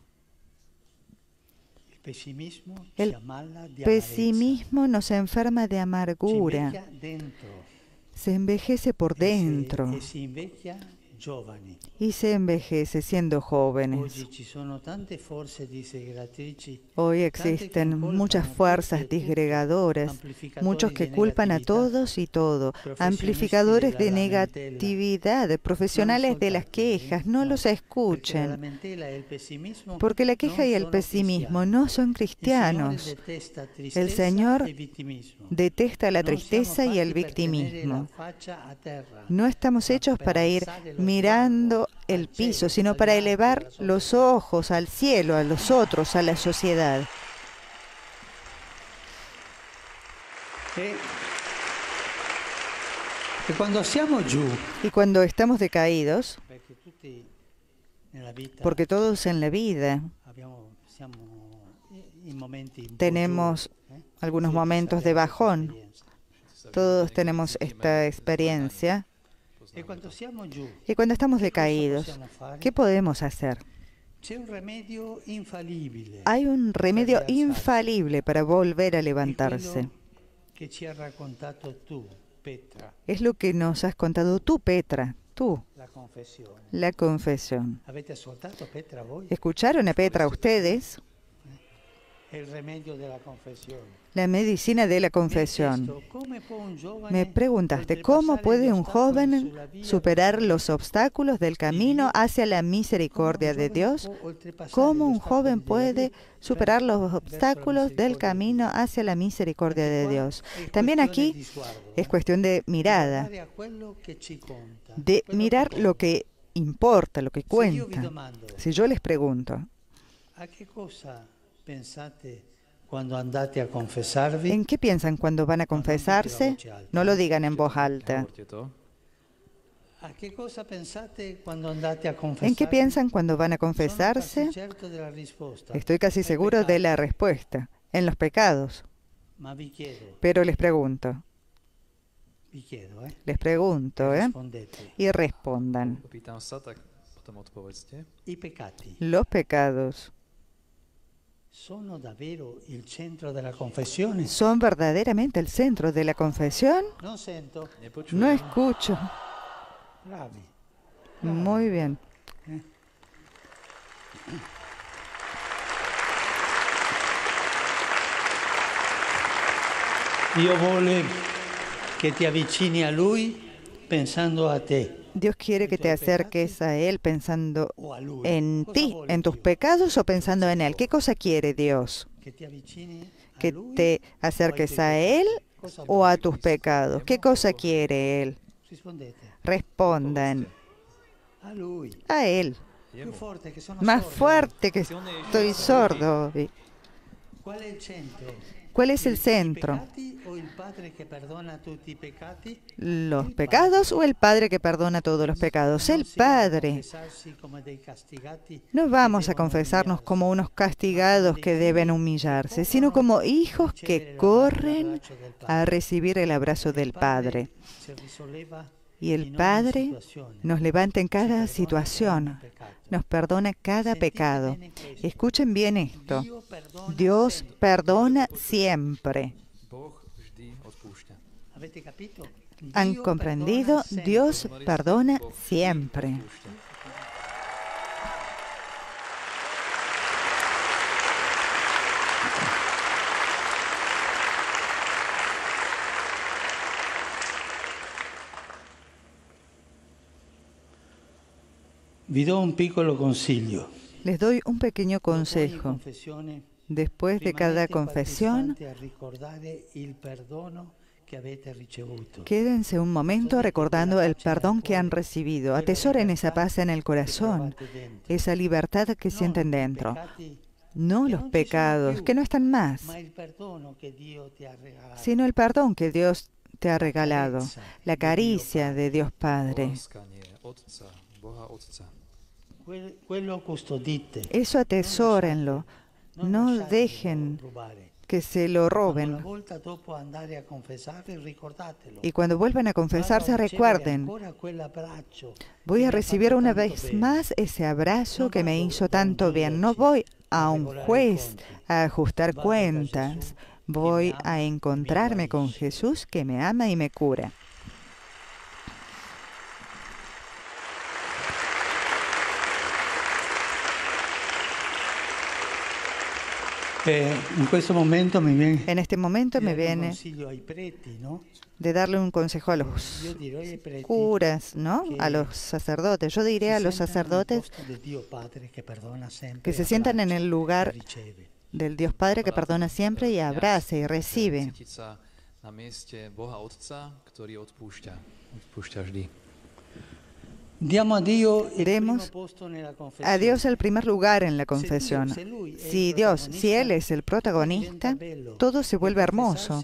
[SPEAKER 7] Il pessimismo
[SPEAKER 1] El
[SPEAKER 7] ci ammala di
[SPEAKER 1] pesimismo nos enferma de
[SPEAKER 7] amarezza. Ci
[SPEAKER 1] amargura,
[SPEAKER 7] invecchia dentro
[SPEAKER 1] se envejece por
[SPEAKER 7] e si-
[SPEAKER 1] dentro
[SPEAKER 7] e si invecchia giovani.
[SPEAKER 1] y se envejece siendo jóvenes.
[SPEAKER 7] Oggi ci sono tante forze disgregatrici,
[SPEAKER 1] Hoy
[SPEAKER 7] tante che
[SPEAKER 1] existen
[SPEAKER 7] incolpano
[SPEAKER 1] muchas
[SPEAKER 7] tutti
[SPEAKER 1] fuerzas
[SPEAKER 7] e tutto,
[SPEAKER 1] disgregadoras,
[SPEAKER 7] amplificatori
[SPEAKER 1] muchos que
[SPEAKER 7] di
[SPEAKER 1] culpan a
[SPEAKER 7] negatività,
[SPEAKER 1] todos y todo,
[SPEAKER 7] professionisti
[SPEAKER 1] amplificadores de
[SPEAKER 7] della lamentela.
[SPEAKER 1] negatividad, profesionales de las quejas. No los
[SPEAKER 7] Perché la
[SPEAKER 1] escuchen,
[SPEAKER 7] lamentela e il pessimismo
[SPEAKER 1] porque la queja
[SPEAKER 7] non
[SPEAKER 1] y el
[SPEAKER 7] sono
[SPEAKER 1] pesimismo
[SPEAKER 7] cristiani.
[SPEAKER 1] no son
[SPEAKER 7] Il
[SPEAKER 1] cristianos.
[SPEAKER 7] Signore detesta
[SPEAKER 1] El
[SPEAKER 7] tristezza
[SPEAKER 1] Señor
[SPEAKER 7] e vittimismo.
[SPEAKER 1] detesta la
[SPEAKER 7] Non siamo
[SPEAKER 1] tristeza y el
[SPEAKER 7] fatti per tenere
[SPEAKER 1] victimismo.
[SPEAKER 7] la faccia a terra,
[SPEAKER 1] No estamos
[SPEAKER 7] ma
[SPEAKER 1] hechos
[SPEAKER 7] per
[SPEAKER 1] para ir
[SPEAKER 7] alzare lo
[SPEAKER 1] mirando
[SPEAKER 7] sguardo
[SPEAKER 1] el
[SPEAKER 7] al
[SPEAKER 1] piso,
[SPEAKER 7] cielo,
[SPEAKER 1] sino
[SPEAKER 7] agli
[SPEAKER 1] para
[SPEAKER 7] altri,
[SPEAKER 1] elevar
[SPEAKER 7] alla
[SPEAKER 1] los
[SPEAKER 7] società.
[SPEAKER 1] ojos al cielo, a los otros, a la sociedad.
[SPEAKER 7] E, e quando siamo giù,
[SPEAKER 1] Y cuando estamos decaídos,
[SPEAKER 7] perché tutti nella vita
[SPEAKER 1] porque todos en la vida
[SPEAKER 7] abbiamo, siamo in momenti un po'
[SPEAKER 1] tenemos
[SPEAKER 7] giù, eh?
[SPEAKER 1] algunos
[SPEAKER 7] Tutti
[SPEAKER 1] momentos de
[SPEAKER 7] sappiamo questa
[SPEAKER 1] bajón,
[SPEAKER 7] esperienza.
[SPEAKER 1] todos tenemos esta experiencia.
[SPEAKER 7] E quando siamo giù,
[SPEAKER 1] Y cuando estamos
[SPEAKER 7] che cosa
[SPEAKER 1] decaídos,
[SPEAKER 7] possiamo fare?
[SPEAKER 1] ¿qué podemos hacer?
[SPEAKER 7] C'è un remedio infallibile.
[SPEAKER 1] Hay un remedio
[SPEAKER 7] per rialzarsi.
[SPEAKER 1] infalible para volver a
[SPEAKER 7] È
[SPEAKER 1] levantarse.
[SPEAKER 7] quello che ci ha raccontato tu, Petra,
[SPEAKER 1] Es lo que nos has contado tú, Petra, tú,
[SPEAKER 7] la confessione.
[SPEAKER 1] la confesión.
[SPEAKER 7] Avete ascoltato Petra voi?
[SPEAKER 1] ¿Escucharon a Petra ustedes?
[SPEAKER 7] È il remedio della confessione.
[SPEAKER 1] La medicina de la confesión.
[SPEAKER 7] Mi ha chiesto, come può un giovane
[SPEAKER 1] Me preguntaste, ¿cómo
[SPEAKER 7] oltrepassare
[SPEAKER 1] puede
[SPEAKER 7] gli
[SPEAKER 1] un
[SPEAKER 7] ostacoli
[SPEAKER 1] joven
[SPEAKER 7] sulla via
[SPEAKER 1] superar
[SPEAKER 7] verso
[SPEAKER 1] los obstáculos del camino hacia la misericordia de Dios? ¿Cómo un joven puede superar los obstáculos del camino hacia la misericordia de Dios? También aquí es cuestión de mirada, de mirar lo que importa, lo que cuenta. Si yo les pregunto,
[SPEAKER 7] ¿a qué cosa pensate cuando andate a confesarvi?
[SPEAKER 1] ¿en qué piensan cuando van a confesarse? No lo digan en voz alta.
[SPEAKER 7] ¿A qué cosa pensate cuando andate a confesarvi?
[SPEAKER 1] ¿En qué piensan cuando van a confesarse?
[SPEAKER 7] Sono quasi certo della risposta.
[SPEAKER 1] Estoy casi seguro de la respuesta. En los pecados.
[SPEAKER 7] Ma vi chiedo,
[SPEAKER 1] Pero les pregunto,
[SPEAKER 7] vi chiedo, eh?
[SPEAKER 1] les pregunto, ¿eh?
[SPEAKER 7] Rispondete.
[SPEAKER 1] Y respondan.
[SPEAKER 8] Pýtam sa, tak potom odpovedzte.
[SPEAKER 7] I peccati
[SPEAKER 1] Los pecados
[SPEAKER 7] sono davvero il centro della confessione?
[SPEAKER 1] son verdaderamente el centro de la confesión.
[SPEAKER 7] Non sento.
[SPEAKER 8] Nepočujem.
[SPEAKER 1] No escucho.
[SPEAKER 7] Bravi.
[SPEAKER 1] Muy bien.
[SPEAKER 7] Dio vuole che ti avvicini a Lui pensando a te
[SPEAKER 1] Dios quiere que te acerques a Él pensando
[SPEAKER 7] o a Lui.
[SPEAKER 1] en
[SPEAKER 7] Cosa
[SPEAKER 1] ti,
[SPEAKER 7] vuole
[SPEAKER 1] en tus
[SPEAKER 7] Dio?
[SPEAKER 1] pecados o pensando en Él. ¿Qué cosa quiere Dios?
[SPEAKER 7] Che ti avvicini a
[SPEAKER 1] ¿Que
[SPEAKER 7] Lui
[SPEAKER 1] te
[SPEAKER 7] o ai
[SPEAKER 1] acerques
[SPEAKER 7] tuoi
[SPEAKER 1] a
[SPEAKER 7] peccati?
[SPEAKER 1] Él
[SPEAKER 7] Cosa
[SPEAKER 1] o
[SPEAKER 7] vuole?
[SPEAKER 1] a tus pecados? ¿Qué cosa quiere Él?
[SPEAKER 7] Rispondete.
[SPEAKER 1] Respondan.
[SPEAKER 7] A Lui.
[SPEAKER 1] A Él.
[SPEAKER 7] Più forte che sono
[SPEAKER 1] Más
[SPEAKER 7] sordo.
[SPEAKER 1] fuerte que estoy sordo.
[SPEAKER 7] Qual è il centro?
[SPEAKER 1] ¿Cuál es el
[SPEAKER 7] I
[SPEAKER 1] centro?
[SPEAKER 7] peccati o il Padre che perdona tutti i peccati?
[SPEAKER 1] ¿Los pecados o el Padre que perdona todos los pecados? El
[SPEAKER 7] Non si va a
[SPEAKER 1] Padre.
[SPEAKER 7] confessarsi come dei castigati
[SPEAKER 1] No
[SPEAKER 7] che
[SPEAKER 1] vamos a
[SPEAKER 7] devono
[SPEAKER 1] confesarnos
[SPEAKER 7] umiliarsi,
[SPEAKER 1] como unos castigados que deben humillarse, sino como hijos que corren a recibir el abrazo del Padre.
[SPEAKER 7] si risolleva
[SPEAKER 1] Y el
[SPEAKER 7] in ogni
[SPEAKER 1] Padre
[SPEAKER 7] situazione.
[SPEAKER 1] nos levanta en
[SPEAKER 7] Ci
[SPEAKER 1] cada
[SPEAKER 7] perdona
[SPEAKER 1] situación,
[SPEAKER 7] ogni peccato.
[SPEAKER 1] nos perdona cada
[SPEAKER 7] Sentite
[SPEAKER 1] pecado.
[SPEAKER 7] bene questo.
[SPEAKER 1] Escuchen bien esto.
[SPEAKER 7] Dio perdona
[SPEAKER 1] Dios
[SPEAKER 7] sempre.
[SPEAKER 1] perdona siempre.
[SPEAKER 8] Boh vždy odpúšťa.
[SPEAKER 7] Avete capito?
[SPEAKER 1] ¿Han
[SPEAKER 7] Dio
[SPEAKER 1] comprendido?
[SPEAKER 7] perdona sempre.
[SPEAKER 1] Dios perdona siempre.
[SPEAKER 8] Odpúšťa.
[SPEAKER 7] Vi do un piccolo consiglio.
[SPEAKER 1] Les doy un pequeño
[SPEAKER 7] Dopo ogni
[SPEAKER 1] consejo.
[SPEAKER 7] confessione,
[SPEAKER 1] Después de cada
[SPEAKER 7] rimanete
[SPEAKER 1] confesión,
[SPEAKER 7] qualche istante a ricordare il perdono che avete ricevuto.
[SPEAKER 1] quédense un momento recordando el perdón que han recibido. Atesoren esa paz en el corazón, esa libertad que sienten dentro. No los pecados, que no están más,
[SPEAKER 7] Ma il perdono che Dio ti ha regalato.
[SPEAKER 1] sino el perdón que Dios te ha regalado, la caricia de Dios Padre.
[SPEAKER 8] Láskanie Otca, Boha Otca.
[SPEAKER 7] Que- Quello custodite.
[SPEAKER 1] Eso atesórenlo. No
[SPEAKER 7] lasciatelo
[SPEAKER 1] dejen
[SPEAKER 7] rubare.
[SPEAKER 1] que se lo roben. Y cuando vuelvan a confesarse, recuerden, voy a recibir una vez más ese abrazo que me hizo tanto bien. No voy a un juez a ajustar cuentas, voy a encontrarme con Jesús que me ama y me cura.
[SPEAKER 7] Eh, in questo momento mi viene
[SPEAKER 1] En este momento me viene de darle un consejo a los curas, ¿no? A los sacerdotes. Yo diré a los sacerdotes que se sientan en el lugar del Dios Padre que perdona siempre y abraza y recibe. Demos a Dios el primer lugar en la confesión. Si Dios, si Él es el protagonista, todo se vuelve hermoso.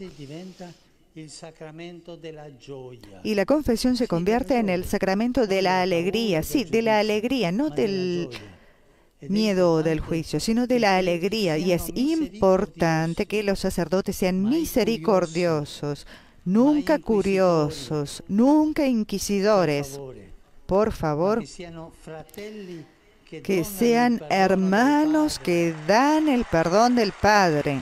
[SPEAKER 1] Y la confesión se convierte en el sacramento de la alegría, sí, de la alegría, no del miedo o del juicio, sino de la alegría. Y es importante que los sacerdotes sean misericordiosos, nunca curiosos, nunca inquisidores. Por favor, que sean hermanos que dan el perdón del Padre.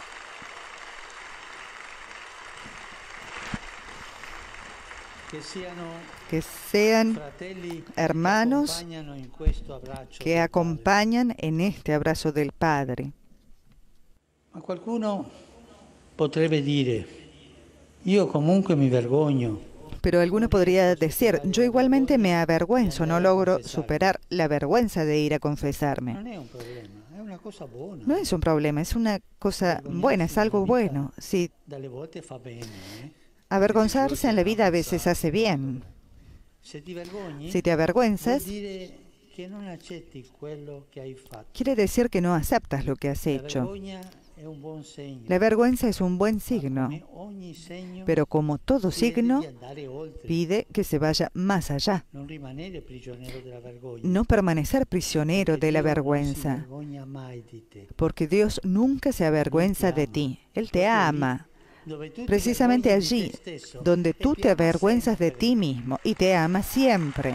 [SPEAKER 1] Que sean hermanos que acompañan en este abrazo del Padre.
[SPEAKER 7] Ma qualcuno potrebbe dire, io comunque mi vergogno.
[SPEAKER 1] Pero alguno podría decir, yo igualmente me avergüenzo, no logro superar la vergüenza de ir a confesarme. No es un problema, es una cosa buena, es algo bueno. Sí, avergonzarse en la vida a veces hace bien. Si te avergüenzas, quiere decir que no aceptas lo que has hecho. La vergüenza es un buen signo, pero como todo signo, pide que se vaya más allá. No permanecer prisionero de la vergüenza, porque Dios nunca se avergüenza de ti. Él te ama. Precisamente allí, donde tú te avergüenzas de ti mismo y te ama siempre.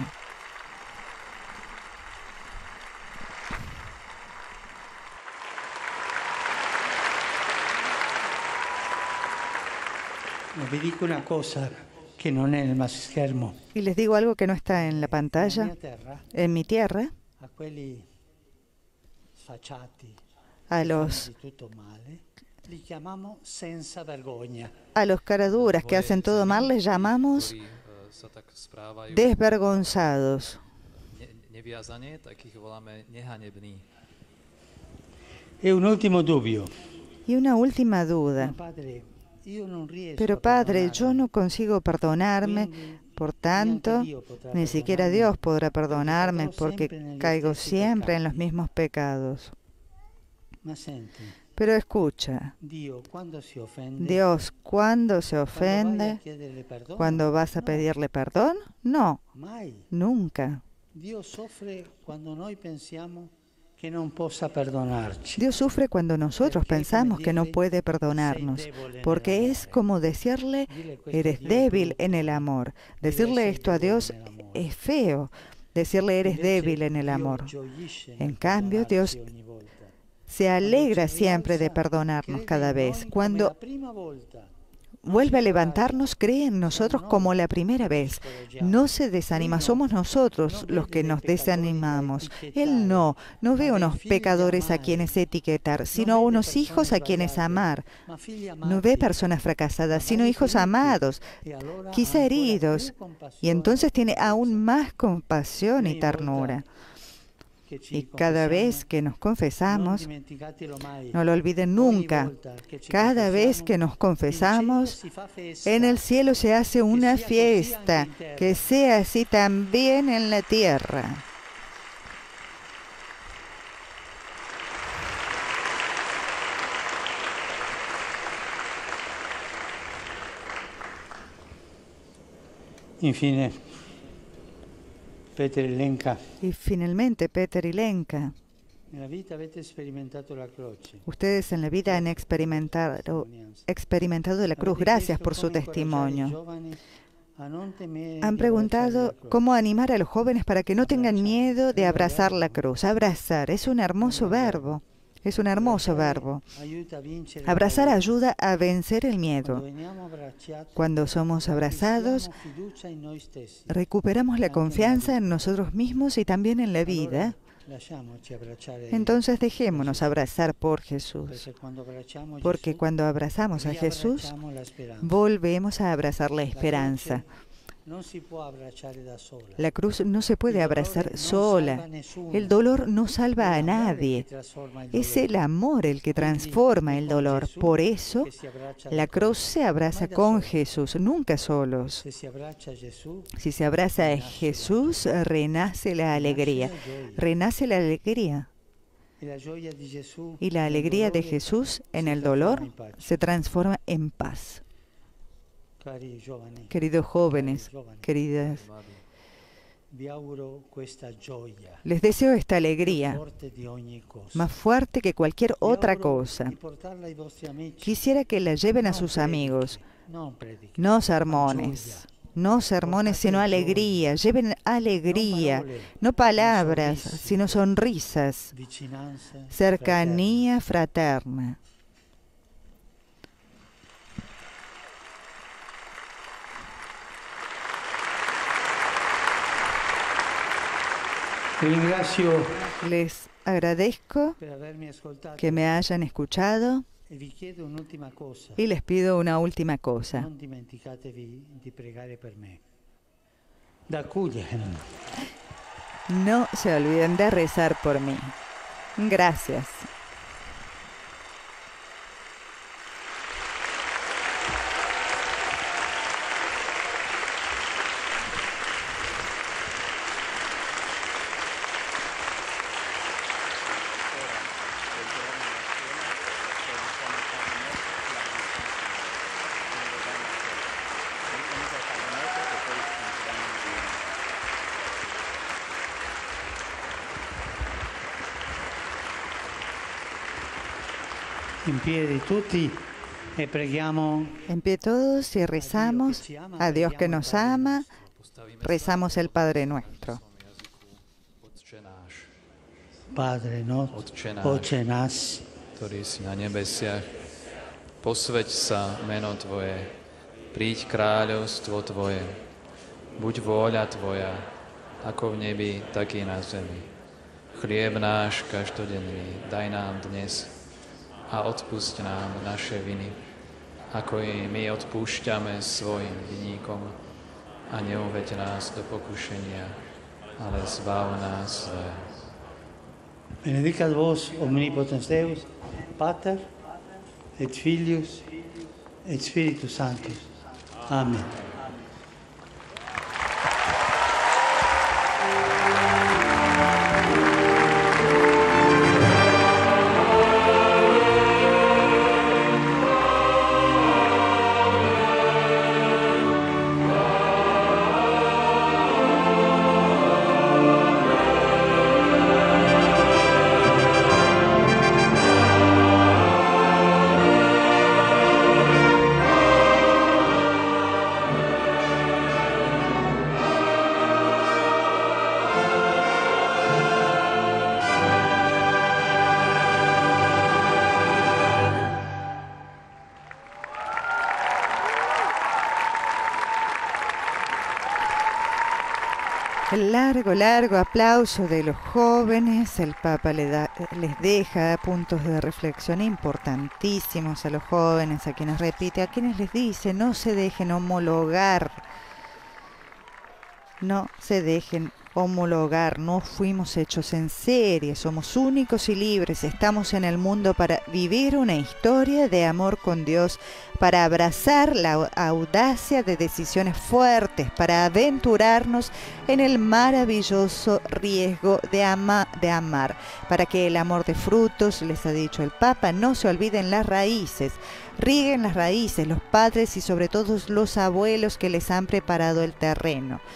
[SPEAKER 7] Vi dico una cosa che non è nel schermo.
[SPEAKER 1] Y les digo algo que no está en la pantalla. En mi tierra, a los a los caraduras que hacen todo mal les llamamos desvergonzados.
[SPEAKER 7] E un último dubbio.
[SPEAKER 1] Y una última duda. Pero Padre, yo no consigo perdonarme, por tanto, ni siquiera Dios podrá perdonarme porque caigo siempre en los mismos pecados. Pero escucha, Dios cuando se ofende, cuando vas a pedirle perdón, no, nunca.
[SPEAKER 7] Dios sufre cuando noi pensiamo que no possa perdonarci.
[SPEAKER 1] Dios sufre cuando nosotros pensamos que no puede perdonarnos, porque es como decirle, eres débil en el amor. Decirle esto a Dios es feo, decirle eres débil en el amor. En cambio, Dios se alegra siempre de perdonarnos cada vez. Cuando vuelve a levantarnos, cree en nosotros como la primera vez. No se desanima, somos nosotros los que nos desanimamos. Él no, no ve unos pecadores a quienes etiquetar, sino unos hijos a quienes amar. No ve personas fracasadas, sino hijos amados, quizá heridos. Y entonces tiene aún más compasión y ternura. Y cada vez que nos confesamos, no lo olviden nunca, cada vez que nos confesamos, en el cielo se hace una fiesta, que sea así también en la tierra.
[SPEAKER 7] Infine, Peter y Lenka.
[SPEAKER 1] Y finalmente, Peter y Lenka. Ustedes en la vida han experimentado, experimentado la cruz. Gracias por su testimonio. Han preguntado cómo animar a los jóvenes para que no tengan miedo de abrazar la cruz. Abrazar es un hermoso verbo. Es un hermoso verbo. Abrazar ayuda a vencer el miedo. Cuando somos abrazados, recuperamos la confianza en nosotros mismos y también en la vida. Entonces dejémonos abrazar por Jesús, porque cuando abrazamos a Jesús, volvemos a abrazar la esperanza. La cruz no se puede abrazar sola. El dolor no salva a nadie. Es el amor el que transforma el dolor. Por eso, la cruz se abraza con Jesús, nunca solos. Si se abraza a Jesús, renace la alegría. Renace la alegría. Y la alegría de Jesús en el dolor se transforma en paz. Queridos jóvenes, queridas, les deseo esta alegría, más fuerte que cualquier otra cosa. Quisiera que la lleven a sus amigos, no sermones, no sermones, sino alegría. Lleven alegría, no palabras, sino sonrisas, cercanía fraterna. Les agradezco que me hayan escuchado y les pido una última cosa. No se olviden de rezar por mí. Gracias.
[SPEAKER 7] En pie tutti e preghiamo.
[SPEAKER 1] En pie todos y rezamos a Dios que nos ama. Rezamos el Padre Nuestro.
[SPEAKER 7] Padre
[SPEAKER 9] Otče náš, ktorý si na nebesiach, posväť sa meno Tvoje, príď kráľovstvo Tvoje, buď vôľa Tvoja, ako v nebi, tak i na zemi. Chlieb náš každodenný daj nám dnes a odpusť nám naše viny, ako i my odpúšťame svojim vinníkom, a neuveď nás do pokušenia, ale zbav nás zlého.
[SPEAKER 7] Benedicat vos omnipotens Deus, Pater et Filius et Spiritus Sanctus. Amen.
[SPEAKER 1] El largo, largo aplauso de los jóvenes. El Papa le da, les deja puntos de reflexión importantísimos a los jóvenes, a quienes repite, a quienes les dice, no se dejen homologar, no se dejen homologar, no fuimos hechos en serie, somos únicos y libres, estamos en el mundo para vivir una historia de amor con Dios, para abrazar la audacia de decisiones fuertes, para aventurarnos en el maravilloso riesgo de, ama, de amar, para que el amor dé frutos, les ha dicho el Papa, no se olviden las raíces, rieguen las raíces, los padres y sobre todo los abuelos que les han preparado el terreno.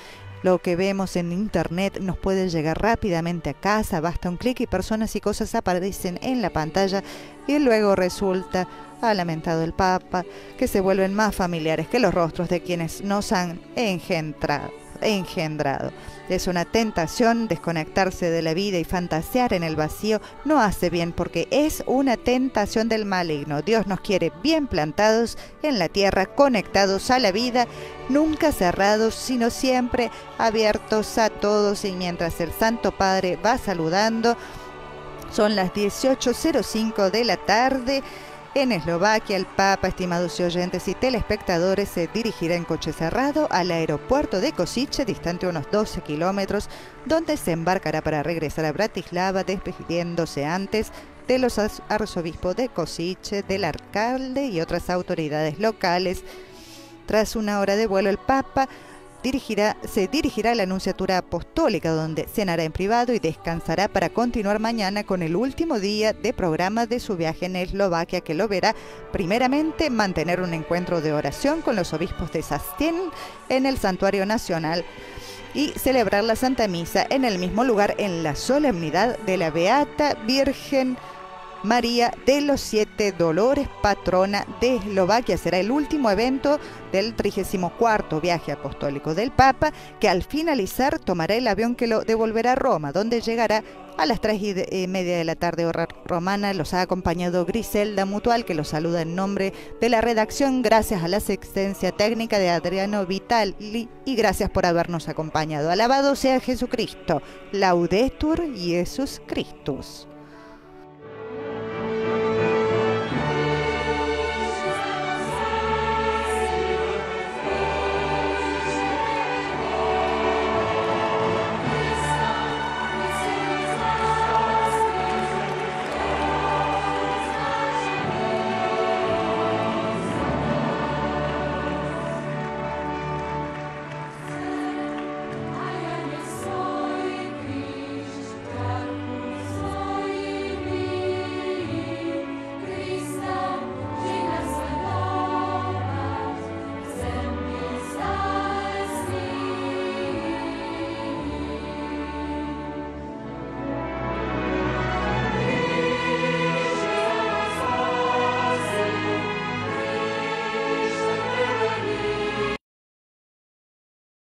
[SPEAKER 1] Lo que vemos en internet nos puede llegar rápidamente a casa, basta un clic y personas y cosas aparecen en la pantalla y luego resulta, ha lamentado el Papa, que se vuelven más familiares que los rostros de quienes nos han engendrado. engendrado. Es una tentación desconectarse de la vida y fantasear en el vacío no hace bien porque es una tentación del maligno. Dios nos quiere bien plantados en la tierra, conectados a la vida, nunca cerrados, sino siempre abiertos a todos. Y mientras el Santo Padre va saludando, son las dieciocho cero cinco de la tarde. En Eslovaquia, el Papa, estimados oyentes y telespectadores, se dirigirá en coche cerrado al aeropuerto de Košice, distante unos doce kilómetros, donde se embarcará para regresar a Bratislava, despidiéndose antes de los arzobispos de Košice, del alcalde y otras autoridades locales. Tras una hora de vuelo, el Papa Dirigirá, se dirigirá a la Nunciatura Apostólica, donde cenará en privado y descansará para continuar mañana con el último día de programa de su viaje en Eslovaquia, que lo verá primeramente mantener un encuentro de oración con los obispos de Sastien en el Santuario Nacional y celebrar la Santa Misa en el mismo lugar en la solemnidad de la Beata Virgen María de los Siete Dolores, patrona de Eslovaquia. Será el último evento del trigésimo cuarto viaje apostólico del Papa, que al finalizar tomará el avión que lo devolverá a Roma, donde llegará a las tres y media de la tarde hora romana. Los ha acompañado Griselda Mutual, que los saluda en nombre de la redacción, gracias a la asistencia técnica de Adriano Vitali y gracias por habernos acompañado. Alabado sea Jesucristo. Laudetur Jesus Christus.